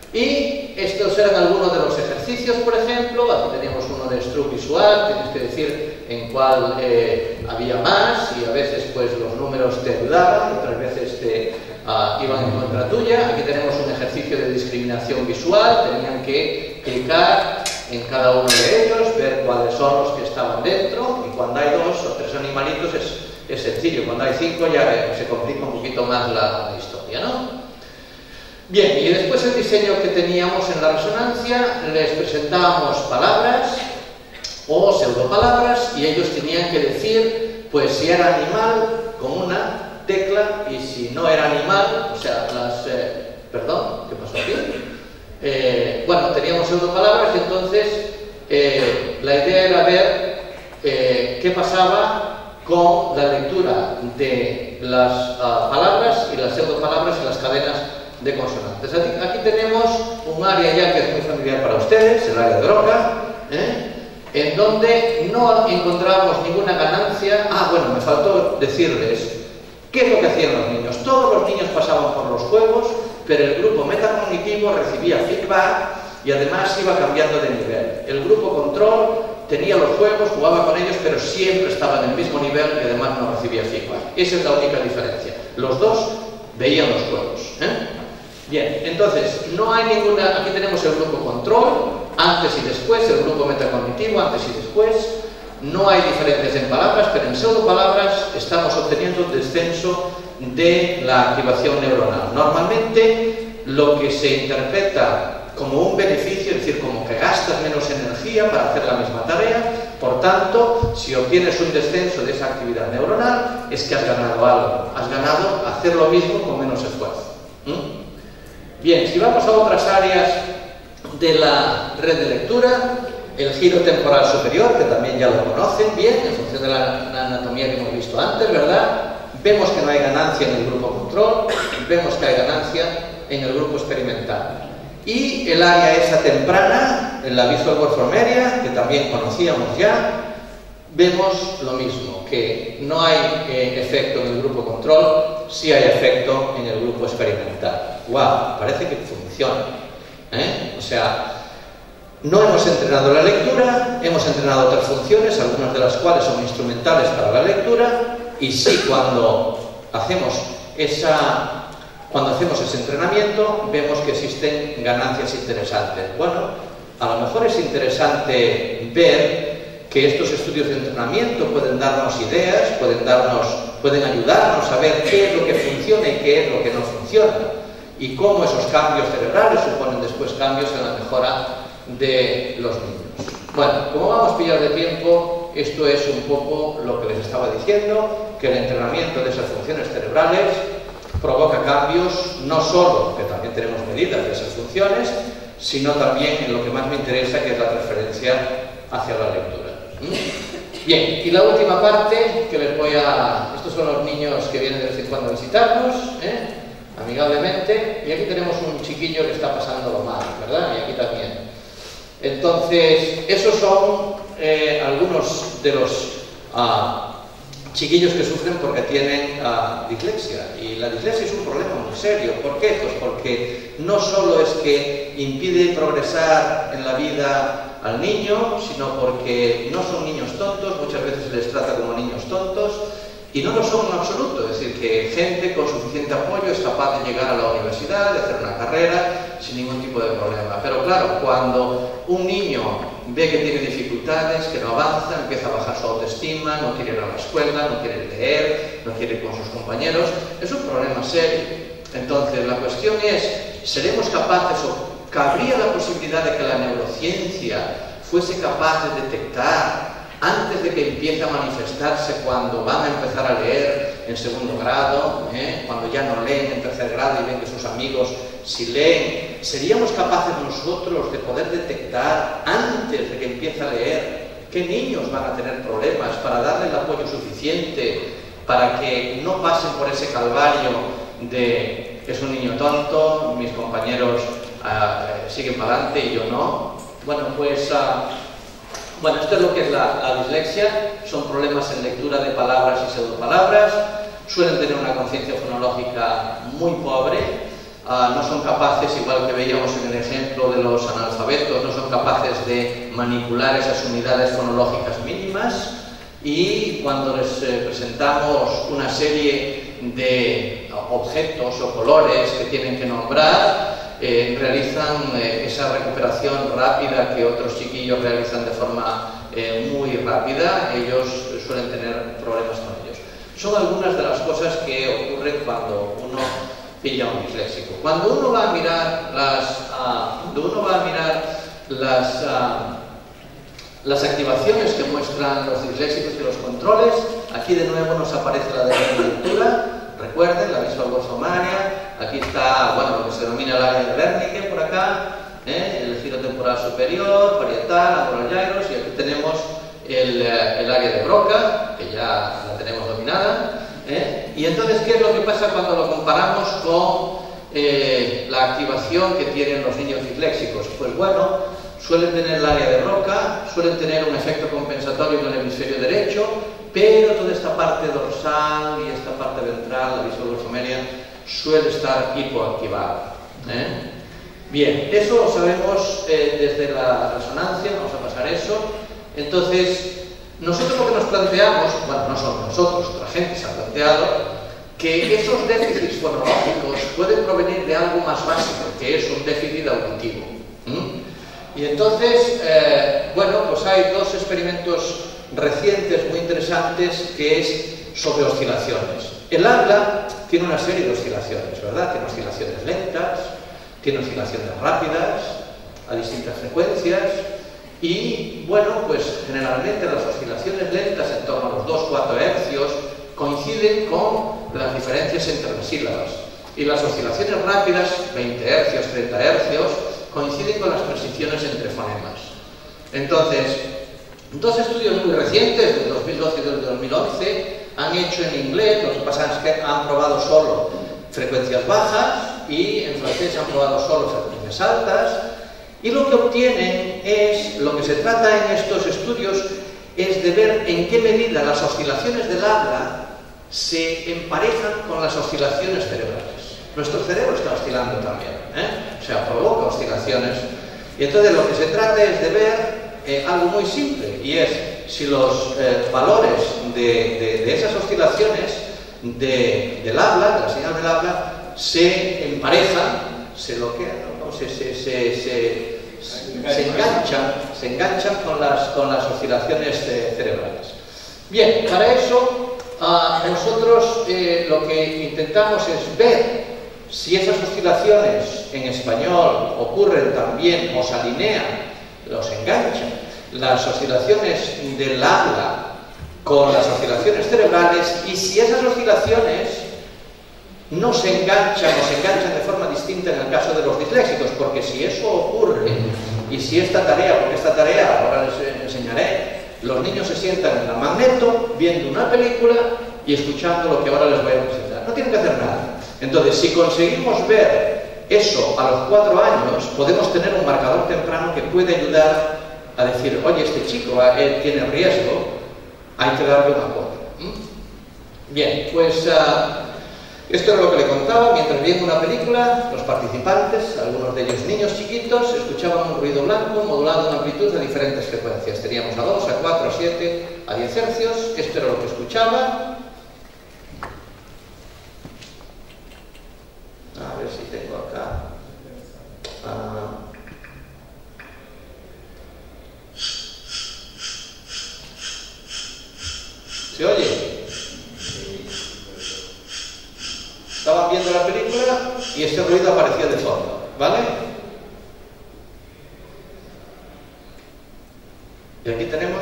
Y estos eran algunos de los ejercicios, por ejemplo. Aquí teníamos uno de Stroop visual, tienes que decir en cuál eh, había más, y a veces pues los números te ayudaban, otras veces te Uh, iban en contra tuya. Aquí tenemos un ejercicio de discriminación visual, tenían que clicar en cada uno de ellos, ver cuáles son los que estaban dentro, y cuando hay dos o tres animalitos es, es sencillo, cuando hay cinco ya eh, se complica un poquito más la, la historia, ¿no? Bien, y después el diseño que teníamos en la resonancia, les presentábamos palabras o pseudopalabras y ellos tenían que decir, pues si era animal, con una tecla, y si no era animal, o sea, las... Eh, perdón, ¿qué pasó aquí? Eh, bueno, teníamos pseudopalabras y entonces eh, la idea era ver eh, qué pasaba con la lectura de las uh, palabras y las pseudopalabras y las cadenas de consonantes. Aquí, aquí tenemos un área ya que es muy familiar para ustedes, el área de Broca, ¿eh? En donde no encontramos ninguna ganancia. Ah, bueno, me faltó decirles ¿qué es lo que hacían los niños? Todos los niños pasaban por los juegos, pero el grupo metacognitivo recibía feedback y además iba cambiando de nivel. El grupo control tenía los juegos, jugaba con ellos, pero siempre estaba en el mismo nivel y además no recibía feedback. Esa es la única diferencia. los dos veían los juegos, ¿eh? Bien, entonces, no hay ninguna... Aquí tenemos el grupo control, antes y después, el grupo metacognitivo, antes y después. No hay diferencias en palabras, pero en pseudopalabras estamos obteniendo un descenso de la activación neuronal. Normalmente, lo que se interpreta como un beneficio, es decir, como que gastas menos energía para hacer la misma tarea, por tanto, si obtienes un descenso de esa actividad neuronal, es que has ganado algo. Has ganado hacer lo mismo con menos esfuerzo. ¿Mm? Bien, si vamos a otras áreas de la red de lectura, el giro temporal superior, que también ya lo conocen bien, en función de la, la anatomía que hemos visto antes, ¿verdad? Vemos que no hay ganancia en el grupo control, vemos que hay ganancia en el grupo experimental. Y el área esa temprana, en la Visual Warfare Area, que también conocíamos ya, vemos lo mismo, que no hay eh, efecto en el grupo control, sí hay efecto en el grupo experimental. ¡Guau! Parece que funciona, ¿eh? O sea, no hemos entrenado la lectura, hemos entrenado otras funciones, algunas de las cuales son instrumentales para la lectura, y sí, cuando hacemos esa... Cuando hacemos ese entrenamiento, vemos que existen ganancias interesantes. Bueno, a lo mejor es interesante ver que estos estudios de entrenamiento pueden darnos ideas, pueden, darnos, pueden ayudarnos a ver qué es lo que funciona y qué es lo que no funciona, y cómo esos cambios cerebrales suponen después cambios en la mejora de los niños. Bueno, como vamos pillados de tiempo, esto es un poco lo que les estaba diciendo, que el entrenamiento de esas funciones cerebrales provoca cambios, no solo, que también tenemos medidas de esas funciones, sino también en lo que más me interesa, que es la transferencia hacia la lectura. ¿Mm? Bien, y la última parte que les voy a... Estos son los niños que vienen de vez en cuando a visitarnos, ¿eh? Amigablemente, y aquí tenemos un chiquillo que está pasándolo mal, ¿verdad? Y aquí también. Entonces, esos son eh, algunos de los... Uh, chiquillos que sufren porque tienen uh, dislexia, y la dislexia es un problema muy serio. ¿Por qué? Pues porque no solo es que impide progresar en la vida al niño, sino porque no son niños tontos, muchas veces se les trata como niños tontos, y no lo son en absoluto. Es decir, que gente con suficiente apoyo es capaz de llegar a la universidad, de hacer una carrera sin ningún tipo de problema. Pero claro, cuando un niño ve que tiene dificultades, que no avanza, empieza a bajar su autoestima, no quiere ir a la escuela, no quiere leer, no quiere ir con sus compañeros, es un problema serio. Entonces, la cuestión es, ¿seremos capaces o cabría la posibilidad de que la neurociencia fuese capaz de detectar antes de que empiece a manifestarse cuando van a empezar a leer en segundo grado, ¿eh? Cuando ya no leen en tercer grado y ven que sus amigos sí leen? ¿Seríamos capaces nosotros de poder detectar antes de que empiece a leer qué niños van a tener problemas para darle el apoyo suficiente para que no pasen por ese calvario de es un niño tonto, mis compañeros uh, siguen para adelante y yo no? Bueno, pues... Uh, Bueno, esto es lo que es la, la dislexia. Son problemas en lectura de palabras y pseudopalabras. Suelen tener una conciencia fonológica muy pobre. Uh, no son capaces, igual que veíamos en el ejemplo de los analfabetos, no son capaces de manipular esas unidades fonológicas mínimas. Y cuando les eh, presentamos una serie de objetos o colores que tienen que nombrar, Eh, realizan eh, esa recuperación rápida que otros chiquillos realizan de forma eh, muy rápida. Ellos suelen tener problemas con ellos. Son algunas de las cosas que ocurren cuando uno pilla un disléxico. Cuando uno va a mirar las, uh, cuando uno va a mirar las, uh, las activaciones que muestran los disléxicos y los controles, aquí de nuevo nos aparece la de la lectura. Recuerden, la Visual Warfare Area. Aquí está, bueno, lo que se denomina el área de Wernicke por acá, ¿eh? El giro temporal superior, parietal, angular gyros, y aquí tenemos el, el área de Broca, que ya la tenemos dominada, ¿eh? Y entonces, ¿qué es lo que pasa cuando lo comparamos con eh, la activación que tienen los niños disléxicos? Pues bueno, suelen tener el área de Broca, suelen tener un efecto compensatorio en el hemisferio derecho, pero toda esta parte dorsal y esta parte ventral, la Visual Warfare Area, suele estar hipoactivada, ¿eh? Bien, eso lo sabemos eh, desde la resonancia, vamos a pasar eso. Entonces, nosotros lo que nos planteamos, bueno, no solo nosotros, otra gente se ha planteado, que esos déficits fonológicos pueden provenir de algo más básico, que es un déficit auditivo. ¿Mm? Y entonces, eh, bueno, pues hay dos experimentos recientes muy interesantes que es sobre oscilaciones. El habla tiene una serie de oscilaciones, ¿verdad? Tiene oscilaciones lentas, tiene oscilaciones rápidas, a distintas frecuencias, y bueno, pues generalmente las oscilaciones lentas en torno a los dos a cuatro hercios coinciden con las diferencias entre las sílabas, y las oscilaciones rápidas, veinte hercios, treinta hercios, coinciden con las transiciones entre fonemas. Entonces, dos estudios muy recientes, del dos mil doce y del dos mil once, han hecho en inglés, lo que pasa es que han probado solo frecuencias bajas, y en francés han probado solo frecuencias altas, y lo que obtienen es, lo que se trata en estos estudios es de ver en qué medida las oscilaciones del habla se emparejan con las oscilaciones cerebrales. Nuestro cerebro está oscilando también, ¿eh? O sea, provoca oscilaciones, y entonces lo que se trata es de ver eh, algo muy simple, y es si los eh, valores de, de, de esas oscilaciones de, del habla, de la señal del habla, se emparejan, se bloquean, ¿no? se, se, se, se, se enganchan, se enganchan con las, con las oscilaciones eh, cerebrales. Bien, para eso uh, nosotros eh, lo que intentamos es ver si esas oscilaciones en español ocurren también o se alinean, los enganchan, las oscilaciones del habla con las oscilaciones cerebrales, y si esas oscilaciones no se enganchan o se enganchan de forma distinta en el caso de los disléxicos, porque si eso ocurre, y si esta tarea, porque esta tarea ahora les enseñaré, los niños se sientan en el magneto viendo una película y escuchando lo que ahora les voy a presentar, no tienen que hacer nada. Entonces, si conseguimos ver eso a los cuatro años, podemos tener un marcador temprano que puede ayudar a decir, oye, este chico eh, tiene riesgo, hay que darle una cuota. ¿Mm? Bien, pues uh, esto es lo que le contaba. Mientras veían una película, los participantes, algunos de ellos niños chiquitos, escuchaban un ruido blanco modulado en amplitud de diferentes frecuencias. Teníamos a dos, a cuatro, a siete, a diez hercios. Esto era lo que escuchaban. A ver si tengo acá. Uh, ¿Se oye? Estaban viendo la película y ese ruido aparecía de fondo, ¿vale? Y aquí tenemos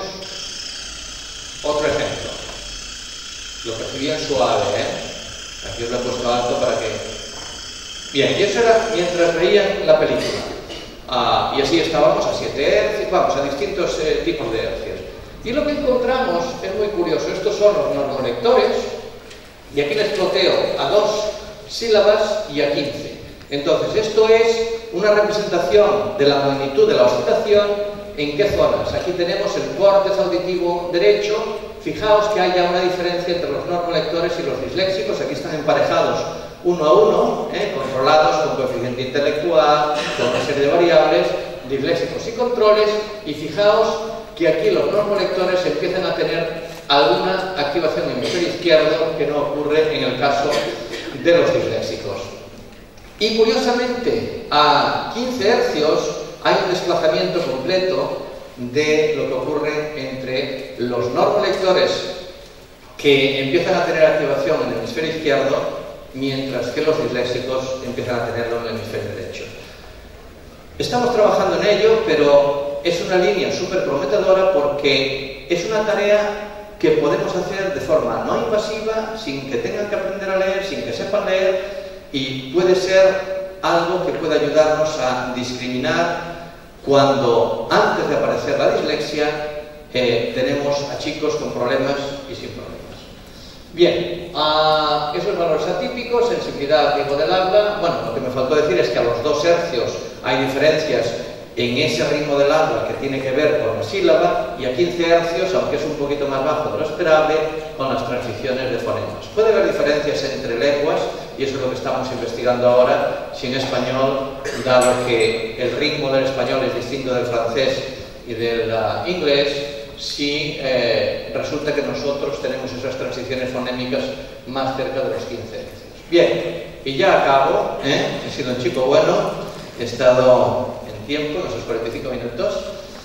otro ejemplo. Lo percibían suave, ¿eh? Aquí os lo he puesto alto para que... Bien, y eso era mientras veían la película. Ah, y así estábamos a siete hercios, vamos, a distintos eh, tipos de hercios. Y lo que encontramos es muy curioso. Estos son los normolectores, y aquí les ploteo a dos sílabas y a quince. Entonces, esto es una representación de la magnitud de la oscilación. ¿En qué zonas? Aquí tenemos el córtex auditivo derecho. Fijaos que hay ya una diferencia entre los normolectores y los disléxicos. Aquí están emparejados uno a uno, ¿eh? controlados con coeficiente intelectual, con una serie de variables, disléxicos y controles. Y fijaos que aquí los normolectores empiezan a tener alguna activación en el hemisferio izquierdo que no ocurre en el caso de los disléxicos. Y curiosamente, a quince hercios hay un desplazamiento completo de lo que ocurre entre los normolectores que empiezan a tener activación en el hemisferio izquierdo, mientras que los disléxicos empiezan a tenerlo en el hemisferio derecho. Estamos trabajando en ello, pero es una línea súper prometedora porque es una tarea que podemos hacer de forma no invasiva, sin que tengan que aprender a leer, sin que sepan leer, y puede ser algo que pueda ayudarnos a discriminar cuando antes de aparecer la dislexia eh, tenemos a chicos con problemas y sin problemas. Bien, uh, esos valores atípicos, sensibilidad al ritmo del habla. Bueno, lo que me faltó decir es que a los dos hercios hay diferencias en ese ritmo del habla que tiene que ver con la sílaba, y a quince hercios, aunque es un poquito más bajo de lo esperable, con las transiciones de fonemas. Puede haber diferencias entre lenguas, y eso es lo que estamos investigando ahora, si en español, dado que el ritmo del español es distinto del francés y del uh, inglés, si eh, resulta que nosotros tenemos esas transiciones fonémicas más cerca de los quince hercios. Bien, y ya acabo, ¿eh? He sido un chico bueno, he estado en tiempo, en esos cuarenta y cinco minutos,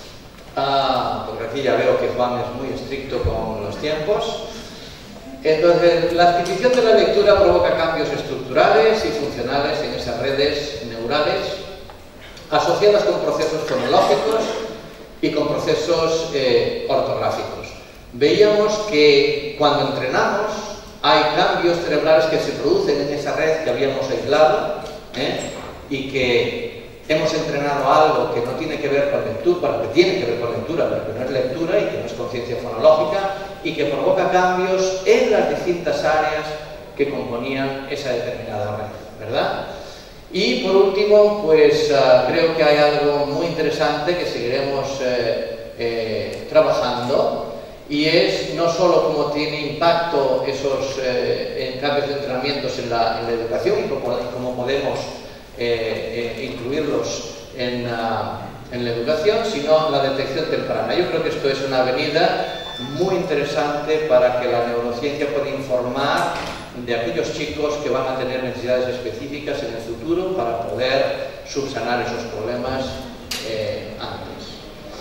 ah, porque aquí ya veo que Juan es muy estricto con los tiempos. Entonces, la adquisición de la lectura provoca cambios estructurales y funcionales en esas redes neurales asociadas con procesos fonológicos y con procesos eh, ortográficos. Veíamos que cuando entrenamos hay cambios cerebrales que se producen en esa red que habíamos aislado, ¿eh? y que hemos entrenado algo que no tiene que ver con lectura, bueno, que tiene que ver con lectura, pero que no es lectura y que no es conciencia fonológica, y que provoca cambios en las distintas áreas que componían esa determinada red, ¿verdad? Y por último, pues uh, creo que hay algo muy interesante que seguiremos eh, eh, trabajando, y es no solo cómo tiene impacto esos eh, cambios de entrenamientos en la, en la educación y cómo, y cómo podemos eh, eh, incluirlos en, uh, en la educación, sino la detección temprana. Yo creo que esto es una avenida muy interesante para que la neurociencia pueda informar de aquellos chicos que van a tener necesidades específicas en el futuro para poder subsanar esos problemas eh, antes.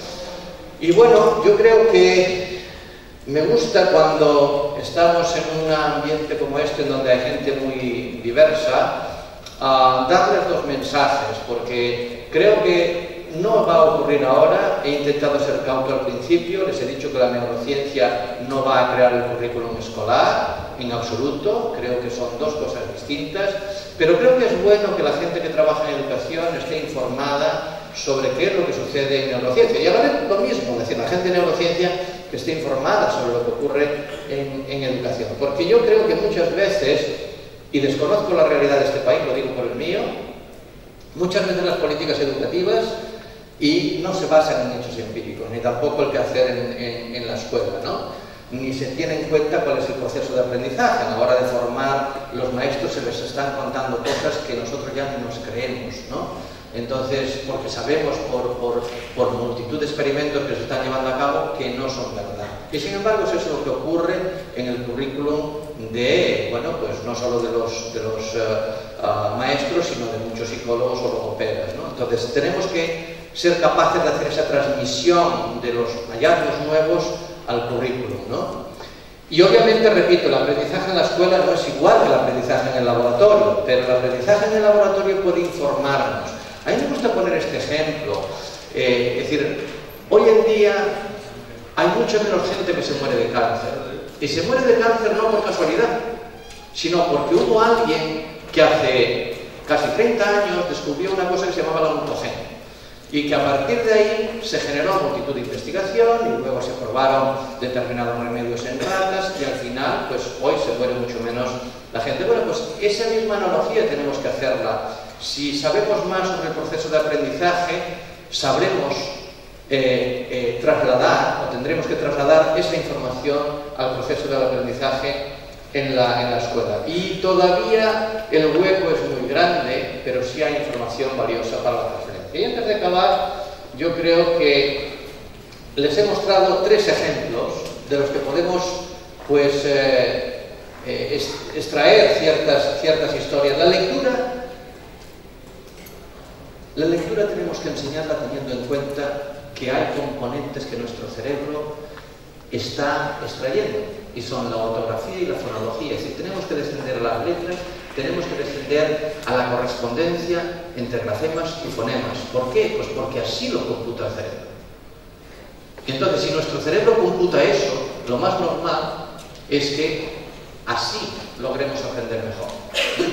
Y bueno, yo creo que me gusta cuando estamos en un ambiente como este, en donde hay gente muy diversa, uh, darles dos mensajes, porque creo que no va a ocurrir ahora. He intentado ser cauto al principio, les he dicho que la neurociencia no va a crear el currículum escolar, en absoluto, creo que son dos cosas distintas, pero creo que es bueno que la gente que trabaja en educación esté informada sobre qué es lo que sucede en neurociencia. Y a la vez lo mismo, es decir, la gente de neurociencia que esté informada sobre lo que ocurre en, en educación. Porque yo creo que muchas veces, y desconozco la realidad de este país, lo digo por el mío, muchas veces las políticas educativas y no se basan en hechos empíricos, ni tampoco el que hacer en, en, en la escuela, ¿no? Ni se tiene en cuenta cuál es el proceso de aprendizaje. A la hora de formar los maestros se les están contando cosas que nosotros ya no nos creemos, ¿no? Entonces, porque sabemos por, por, por multitud de experimentos que se están llevando a cabo que no son verdad. Y sin embargo, eso es lo que ocurre en el currículum de, bueno, pues no solo de los, de los uh, uh, maestros, sino de muchos psicólogos o logopedas, ¿no? Entonces, tenemos que ser capaces de hacer esa transmisión de los hallazgos nuevos al currículum, ¿no? Y obviamente, repito, el aprendizaje en la escuela no es igual que el aprendizaje en el laboratorio, pero el aprendizaje en el laboratorio puede informarnos. A mí me gusta poner este ejemplo, eh, es decir, hoy en día hay mucha menos gente que se muere de cáncer, y se muere de cáncer no por casualidad, sino porque hubo alguien que hace casi treinta años descubrió una cosa que se llamaba la ontogenia, y que a partir de ahí se generó multitud de investigación y luego se probaron determinados remedios en ratas y al final, pues hoy se muere mucho menos la gente. Bueno, pues esa misma analogía tenemos que hacerla. Si sabemos más sobre el proceso de aprendizaje, sabremos eh, eh, trasladar, o tendremos que trasladar esa información al proceso del aprendizaje en la, en la escuela. Y todavía el hueco es muy grande, pero sí hay información valiosa para la referencia. Y antes de acabar, yo creo que les he mostrado tres ejemplos de los que podemos, pues, eh, eh, extraer ciertas, ciertas historias. La lectura, la lectura tenemos que enseñarla teniendo en cuenta que hay componentes que nuestro cerebro está extrayendo, y son la ortografía y la fonología. Es decir, tenemos que descender a las letras, tenemos que descender a la correspondencia entre grafemas y fonemas. ¿Por qué? Pues porque así lo computa el cerebro. Entonces, si nuestro cerebro computa eso, lo más normal es que así logremos aprender mejor.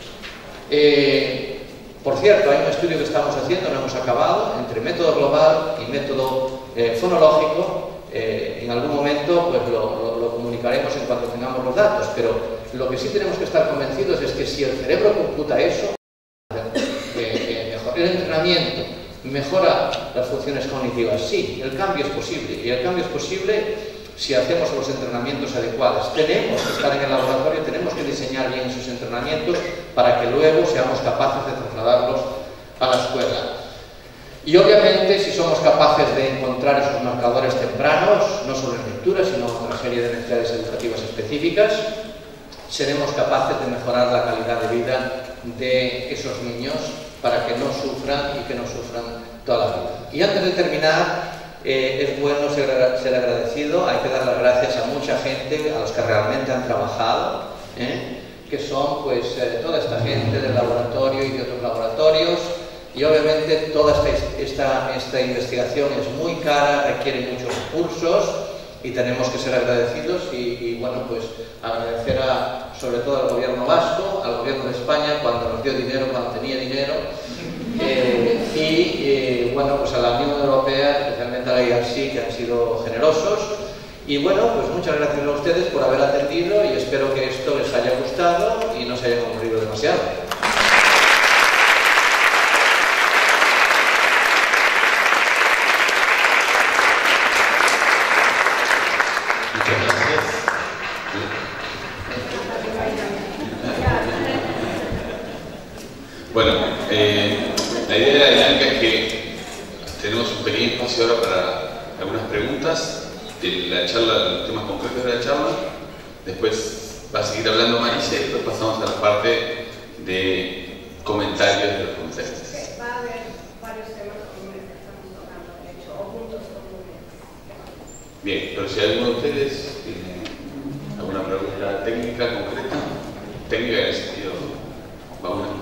Eh, por cierto, hay un estudio que estamos haciendo, no hemos acabado, entre método global y método eh, fonológico. Eh, en algún momento pues lo, lo, lo comunicaremos en cuanto tengamos los datos, pero lo que sí tenemos que estar convencidos es que si el cerebro computa eso, eh, eh, mejor, el entrenamiento mejora las funciones cognitivas. Sí, el cambio es posible, y el cambio es posible si hacemos los entrenamientos adecuados. Tenemos que estar en el laboratorio, tenemos que diseñar bien esos entrenamientos para que luego seamos capaces de trasladarlos a la escuela. Y obviamente, si somos capaces de encontrar esos marcadores tempranos, no solo en lectura, sino en otra serie de necesidades educativas específicas, seremos capaces de mejorar la calidad de vida de esos niños para que no sufran y que no sufran toda la vida. Y antes de terminar, eh, es bueno ser, ser agradecido, hay que dar las gracias a mucha gente, a los que realmente han trabajado, ¿eh? que son pues eh, toda esta gente del laboratorio y de otros laboratorios. Y obviamente toda esta, esta, esta investigación es muy cara, requiere muchos recursos y tenemos que ser agradecidos y, y bueno, pues agradecer a, sobre todo al gobierno vasco, al gobierno de España cuando nos dio dinero, cuando tenía dinero eh, y eh, bueno, pues a la Unión Europea, especialmente a la I A R C, que han sido generosos. Y bueno, pues muchas gracias a ustedes por haber atendido y espero que esto les haya gustado y no se haya aburrido demasiado. Bueno, eh, la idea de la dinámica es que tenemos un pequeño espacio ahora para algunas preguntas de la charla, los temas concretos de la charla. Después va a seguir hablando Marisa y después pasamos a la parte de comentarios de los conferencias. Va a haber varios temas comunes que estamos tocando, de hecho, o puntos comunes. Bien, pero si alguno de ustedes tiene alguna pregunta técnica concreta, técnica en el sentido, vamos a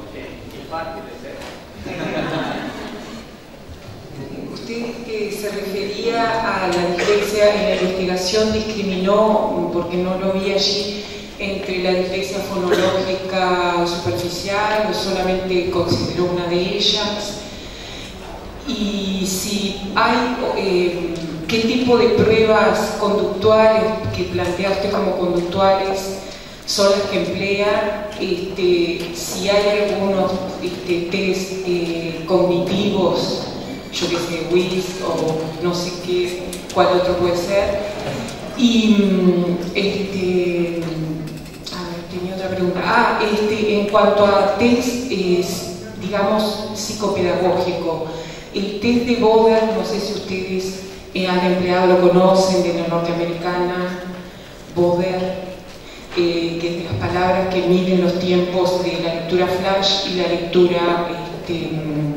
Usted eh, se refería a la dislexia en la investigación, discriminó, porque no lo vi allí, entre la dislexia fonológica superficial o solamente consideró una de ellas. Y si hay, eh, qué tipo de pruebas conductuales que planteaste como conductuales son las que emplean, este, si hay algunos este, test eh, cognitivos, yo que sé, W I S o no sé qué, cuál otro puede ser. Y este, a ver, tenía otra pregunta. Ah, este, en cuanto a test, es, digamos, psicopedagógico, el test de Boder, no sé si ustedes eh, han empleado, lo conocen, de la norteamericana, Boder. Eh, que es de las palabras que miden los tiempos de la lectura flash y la lectura este,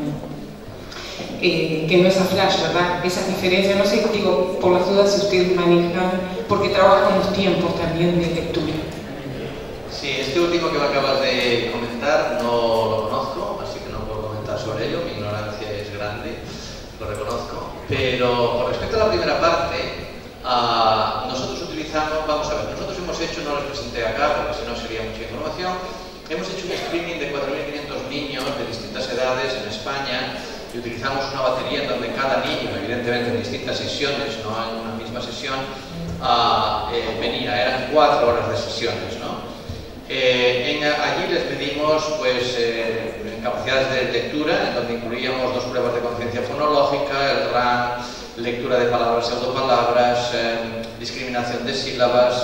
eh, que no es a flash, ¿verdad? Esas diferencias, no sé, digo, por las dudas si ustedes manejan, porque trabajan los tiempos también de lectura. Sí, este último que me acabas de comentar no lo conozco, así que no puedo comentar sobre ello, mi ignorancia es grande, lo reconozco. Pero con respecto a la primera parte, uh, nosotros utilizamos, vamos a ver, nosotros hemos hecho, no los presenté acá porque si no sería mucha información, hemos hecho un screening de cuatro mil quinientos niños de distintas edades en España y utilizamos una batería en donde cada niño, evidentemente en distintas sesiones, no en una misma sesión, uh, eh, venía, eran cuatro horas de sesiones, ¿no? Eh, en, allí les pedimos pues, eh, capacidades de lectura, en donde incluíamos dos pruebas de conciencia fonológica, el R A M, lectura de palabras, pseudopalabras, eh, discriminación de sílabas,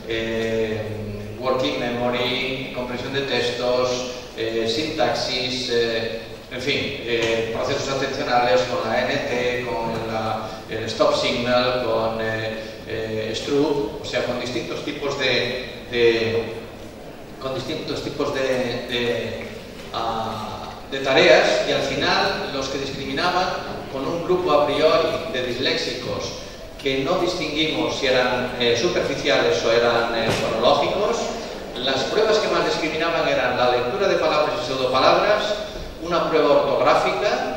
eh, working memory, comprensión de textos, eh, sintaxis, eh, en fin, eh, procesos atencionales con la N T, con la, el stop signal, con eh, eh, Stroop, o sea, con distintos tipos de, de con distintos tipos de, de, uh, de tareas, y al final los que discriminaban con un grupo a priori de disléxicos que no distinguimos si eran eh, superficiales o eran eh, fonológicos. Las pruebas que más discriminaban eran la lectura de palabras y pseudopalabras, una prueba ortográfica,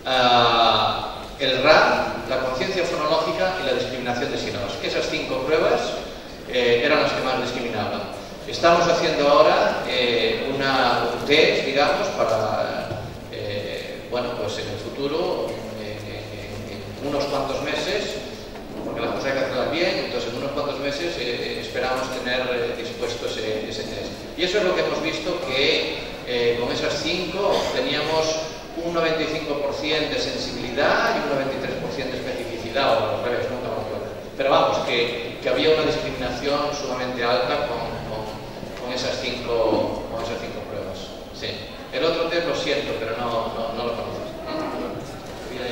uh, el R A M, la conciencia fonológica y la discriminación de sílabas. Esas cinco pruebas eh, eran las que más discriminaban. Estamos haciendo ahora eh, una, un test, digamos, para, eh, bueno, pues en el futuro, eh, en unos cuantos meses, porque las cosas hay que hacerlas bien, entonces en unos cuantos meses eh, esperamos tener eh, dispuesto ese, ese test. Y eso es lo que hemos visto, que eh, con esas cinco teníamos un noventa y cinco por ciento de sensibilidad y un noventa y tres por ciento de especificidad, o al revés, nunca me acuerdo. Pero vamos, que, que había una discriminación sumamente alta con, con, con, esas cinco, con esas cinco pruebas. Sí. El otro test lo siento, pero no, no, no lo conozco.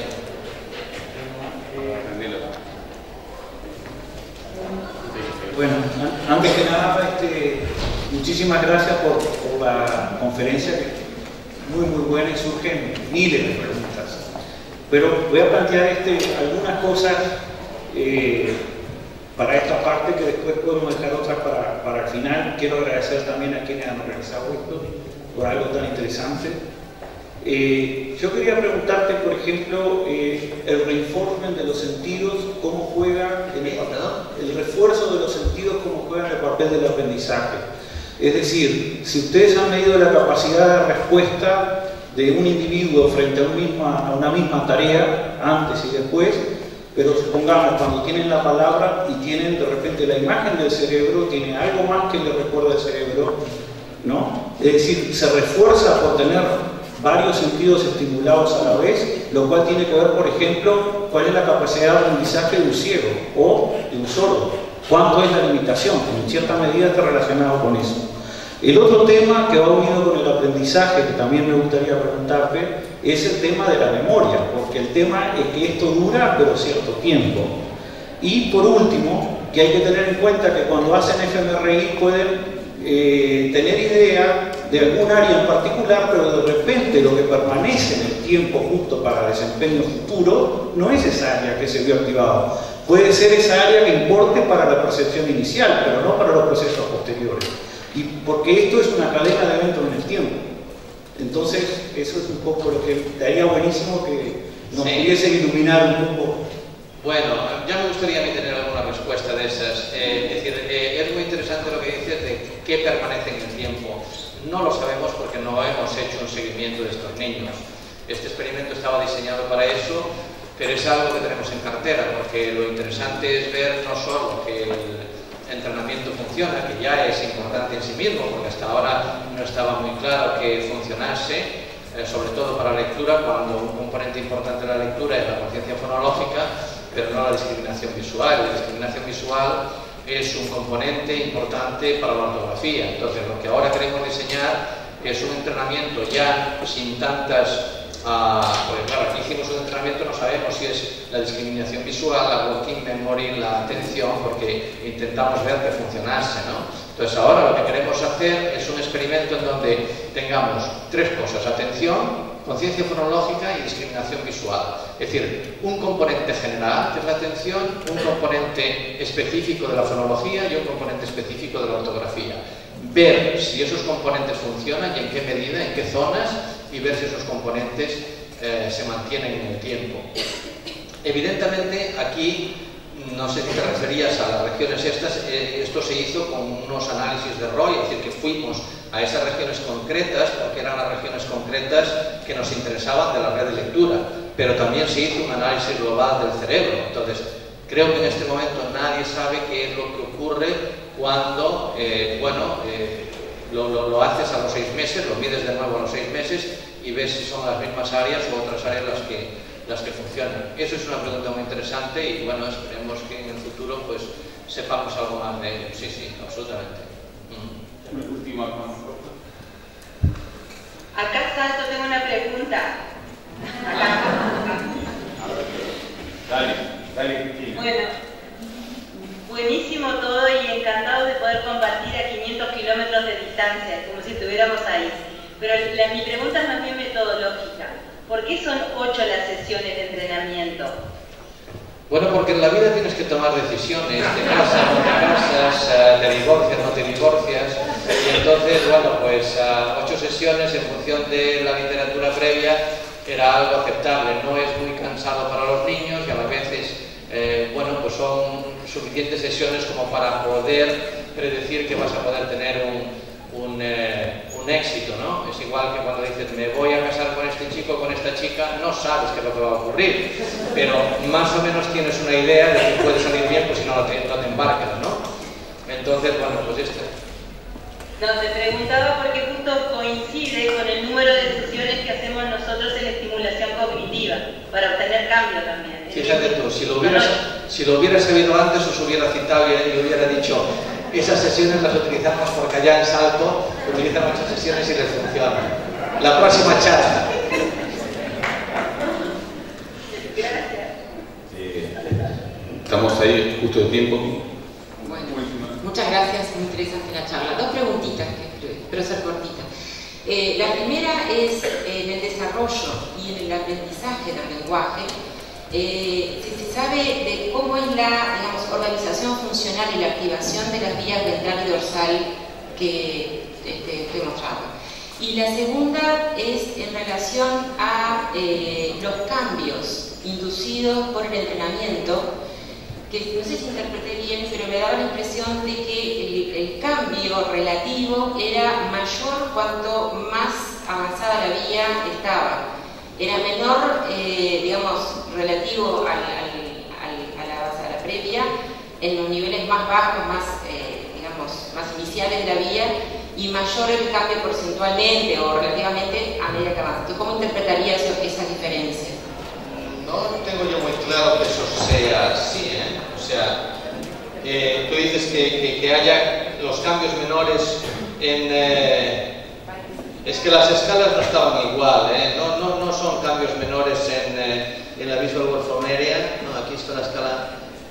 muchísimas gracias por, por la conferencia, que es muy muy buena y surgen miles de preguntas. Pero voy a plantear este, algunas cosas eh, para esta parte, que después podemos dejar otras para, para el final. Quiero agradecer también a quienes han organizado esto por algo tan interesante. Eh, yo quería preguntarte, por ejemplo, eh, el reinforcement de los sentidos, cómo juega en el, el refuerzo de los sentidos, cómo juega en el papel del aprendizaje. Es decir, si ustedes han medido la capacidad de respuesta de un individuo frente a, un misma, a una misma tarea, antes y después, pero supongamos cuando tienen la palabra y tienen de repente la imagen del cerebro, tiene algo más que le recuerda el cerebro, ¿no? Es decir, se refuerza por tener varios sentidos estimulados a la vez, lo cual tiene que ver, por ejemplo, cuál es la capacidad de aprendizaje de un ciego o de un sordo, cuánto es la limitación, que en cierta medida está relacionado con eso. El otro tema que va unido con el aprendizaje, que también me gustaría preguntarte, es el tema de la memoria, porque el tema es que esto dura pero cierto tiempo. Y por último, que hay que tener en cuenta que cuando hacen F M R I pueden Eh, tener idea de algún área en particular, pero de repente lo que permanece en el tiempo justo para desempeño futuro no es esa área que se vio activado. Puede ser esa área que importe para la percepción inicial, pero no para los procesos posteriores. Y porque esto es una cadena de eventos en el tiempo. Entonces, eso es un poco lo que daría buenísimo que nos sí. pudiesen iluminar un poco. Bueno, ya me gustaría a mí tener alguna respuesta de esas. Eh, es decir, eh, es muy interesante lo que dices de qué permanece en el tiempo. No lo sabemos porque no hemos hecho un seguimiento de estos niños. Este experimento estaba diseñado para eso, pero es algo que tenemos en cartera, porque lo interesante es ver no solo que el entrenamiento funciona, que ya es importante en sí mismo, porque hasta ahora no estaba muy claro que funcionase, eh, sobre todo para la lectura, cuando un componente importante de la lectura es la conciencia fonológica, pero no la discriminación visual. La discriminación visual es un componente importante para la ortografía. Entonces, lo que ahora queremos diseñar es un entrenamiento ya sin tantas... Uh, porque claro, aquí hicimos un entrenamiento, no sabemos si es la discriminación visual, la working memory, la atención, porque intentamos ver que funcionase, ¿no? Entonces ahora lo que queremos hacer es un experimento en donde tengamos tres cosas: atención, conciencia fonológica y discriminación visual. Es decir, un componente general, que es la atención, un componente específico de la fonología y un componente específico de la ortografía. Ver si esos componentes funcionan y en qué medida, en qué zonas, y ver si esos componentes eh, se mantienen en el tiempo. Evidentemente, aquí, no sé si te referías a las regiones estas, eh, esto se hizo con unos análisis de Roy, es decir, que fuimos a esas regiones concretas, porque eran las regiones concretas que nos interesaban de la red de lectura, pero también se hizo un análisis global del cerebro. Entonces, creo que en este momento nadie sabe qué es lo que ocurre cuando, eh, bueno, eh, lo, lo, lo haces a los seis meses, lo mides de nuevo a los seis meses y ves si son las mismas áreas o otras áreas las que, las que funcionan. Eso es una pregunta muy interesante y, bueno, esperemos que en el futuro pues sepamos algo más de ello. Sí, sí, absolutamente. Mm. Última cosa. Acá, Santo, tengo una pregunta. Acá. Dale, dale, Cristina. Bueno, buenísimo todo y encantado de poder compartir a quinientos kilómetros de distancia, como si estuviéramos ahí. Pero la, mi pregunta es más bien metodológica. ¿Por qué son ocho las sesiones de entrenamiento? Bueno, porque en la vida tienes que tomar decisiones, te casas, no te casas, te divorcias, no te divorcias, y entonces, bueno, pues uh, ocho sesiones en función de la literatura previa era algo aceptable. No es muy cansado para los niños y a veces, eh, bueno, pues son suficientes sesiones como para poder predecir que vas a poder tener un, un, eh, un éxito, ¿no? Es igual que cuando dices, me voy a casar con este chico, con esta chica, no sabes qué es lo que va a ocurrir, pero más o menos tienes una idea de que puede salir bien, pues si no, no te, no te embarcas, ¿no? Entonces, bueno, pues esto. No, te preguntaba porque justo coincide con el número de sesiones que hacemos nosotros en estimulación cognitiva, para obtener cambio también. Fíjate tú, si lo hubieras, si lo hubieras sabido antes, os hubiera citado y hubiera dicho, esas sesiones las utilizamos porque allá en Salto utilizan muchas sesiones y les funciona. La próxima charla. Gracias. Eh, estamos ahí justo de tiempo. Bueno, muchas gracias, muy interesante la charla. Dos preguntitas que pero ser cortita. Eh, la primera es eh, en el desarrollo y en el aprendizaje del lenguaje. Eh, si se sabe de cómo es la, digamos, organización funcional y la activación de las vías ventral y dorsal que este, estoy mostrando. Y la segunda es en relación a eh, los cambios inducidos por el entrenamiento, que no sé si interpreté bien, pero me daba la impresión de que el, el cambio relativo era mayor cuanto más avanzada la vía estaba. Era menor, eh, digamos, relativo al, al, al, a, la, a la previa, en los niveles más bajos, más, eh, digamos, más iniciales de la vía, y mayor el cambio porcentualmente o relativamente a medida que avanza. ¿Cómo interpretaría eso, esas diferencias? No tengo yo muy claro que eso sea así, ¿eh? O sea, eh, tú dices que, que, que haya los cambios menores en... Eh, es que las escalas no estaban igual, ¿eh? No, no, no son cambios menores en, eh, en la Visual Waveform Area, no, aquí está la escala...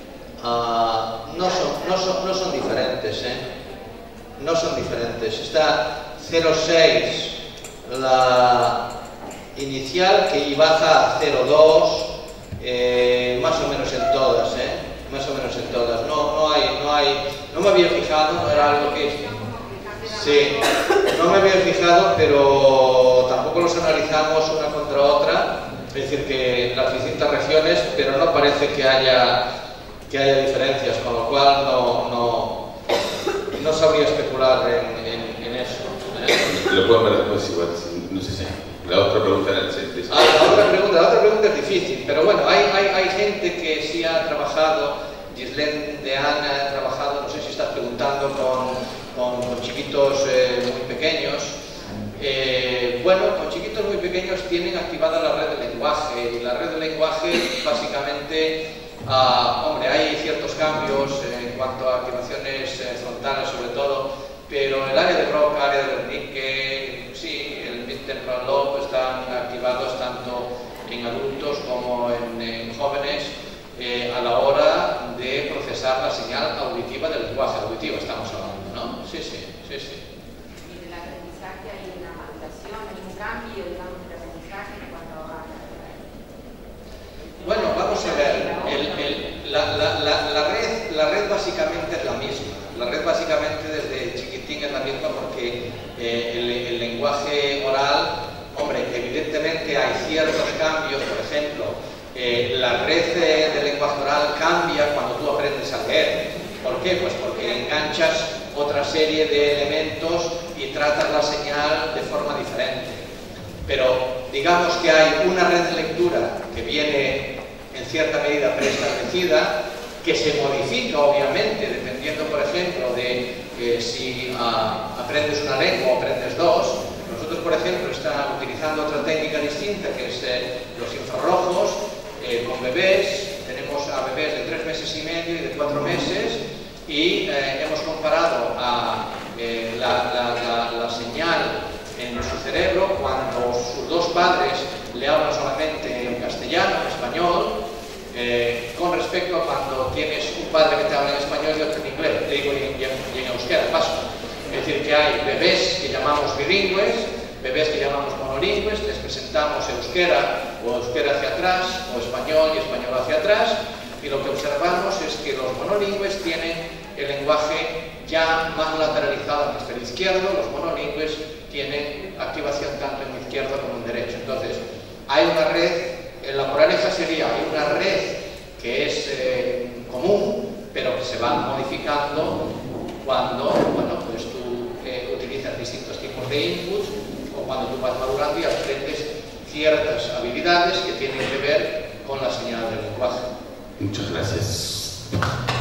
Uh, no, son, no, son, no son diferentes, ¿eh? No son diferentes. Está cero coma seis la inicial que baja a cero coma dos, eh, más o menos en todas, ¿eh? Más o menos en todas. No, no hay, no hay, no me había fijado, no era algo que... Sí, no me había fijado, pero tampoco los analizamos una contra otra, es decir, que las distintas regiones, pero no parece que haya, que haya diferencias, con lo cual no, no, no sabría especular en, en, en eso, ¿eh? Lo puedo ver después igual, no sé si... La otra pregunta era el ah, la otra pregunta, la otra pregunta es difícil, pero bueno, hay, hay, hay gente que sí ha trabajado, Gislaine de Ana ha trabajado, no sé si estás preguntando con, con, con chiquitos eh, muy pequeños. Eh, bueno, con chiquitos muy pequeños tienen activada la red de lenguaje, y la red de lenguaje básicamente, ah, hombre, hay ciertos cambios en cuanto a activaciones eh, frontales sobre todo, pero el área de Broca, área de Wernicke, sí, el mid-temporal lobe están activados tanto en adultos como en, en jóvenes eh, a la hora de procesar la señal auditiva del lenguaje auditivo, estamos hablando, ¿no? Sí, sí, sí, sí. ¿Y del aprendizaje hay una maduración, hay un cambio, digamos, del aprendizaje cuando va? Bueno, vamos a ver, el, el, la, la, la, la, red, la red básicamente es la misma. La red básicamente desde chiquitín es la misma porque eh, el, el lenguaje oral, hombre, evidentemente hay ciertos cambios, por ejemplo, eh, la red de, de lenguaje oral cambia cuando tú aprendes a leer. ¿Por qué? Pues porque enganchas otra serie de elementos y tratas la señal de forma diferente. Pero digamos que hay una red de lectura que viene en cierta medida preestablecida, que se modifica obviamente dependiendo, por ejemplo, de eh, si uh, aprendes una lengua o aprendes dos. Nosotros, por ejemplo, estamos utilizando otra técnica distinta, que es eh, los infrarrojos, eh, con bebés. Tenemos a bebés de tres meses y medio y de cuatro meses, y eh, hemos comparado a, eh, la, la, la, la señal en su cerebro cuando sus dos padres le hablan solamente en castellano, en español, Eh, con respecto a cuando tienes un padre que te habla en español y otro en inglés, te digo, y, y, y en euskera, paso. Es decir, que hay bebés que llamamos bilingües, bebés que llamamos monolingües, les presentamos euskera o euskera hacia atrás, o español y español hacia atrás, y lo que observamos es que los monolingües tienen el lenguaje ya más lateralizado en el hemisferio izquierdo, los monolingües tienen activación tanto en izquierdo como en derecho. Entonces, hay una red. La moraleja sería, hay una red que es eh, común, pero que se va modificando cuando, bueno, pues tú eh, utilizas distintos tipos de inputs, o cuando tú vas madurando y aprendes ciertas habilidades que tienen que ver con la señal del lenguaje. Muchas gracias.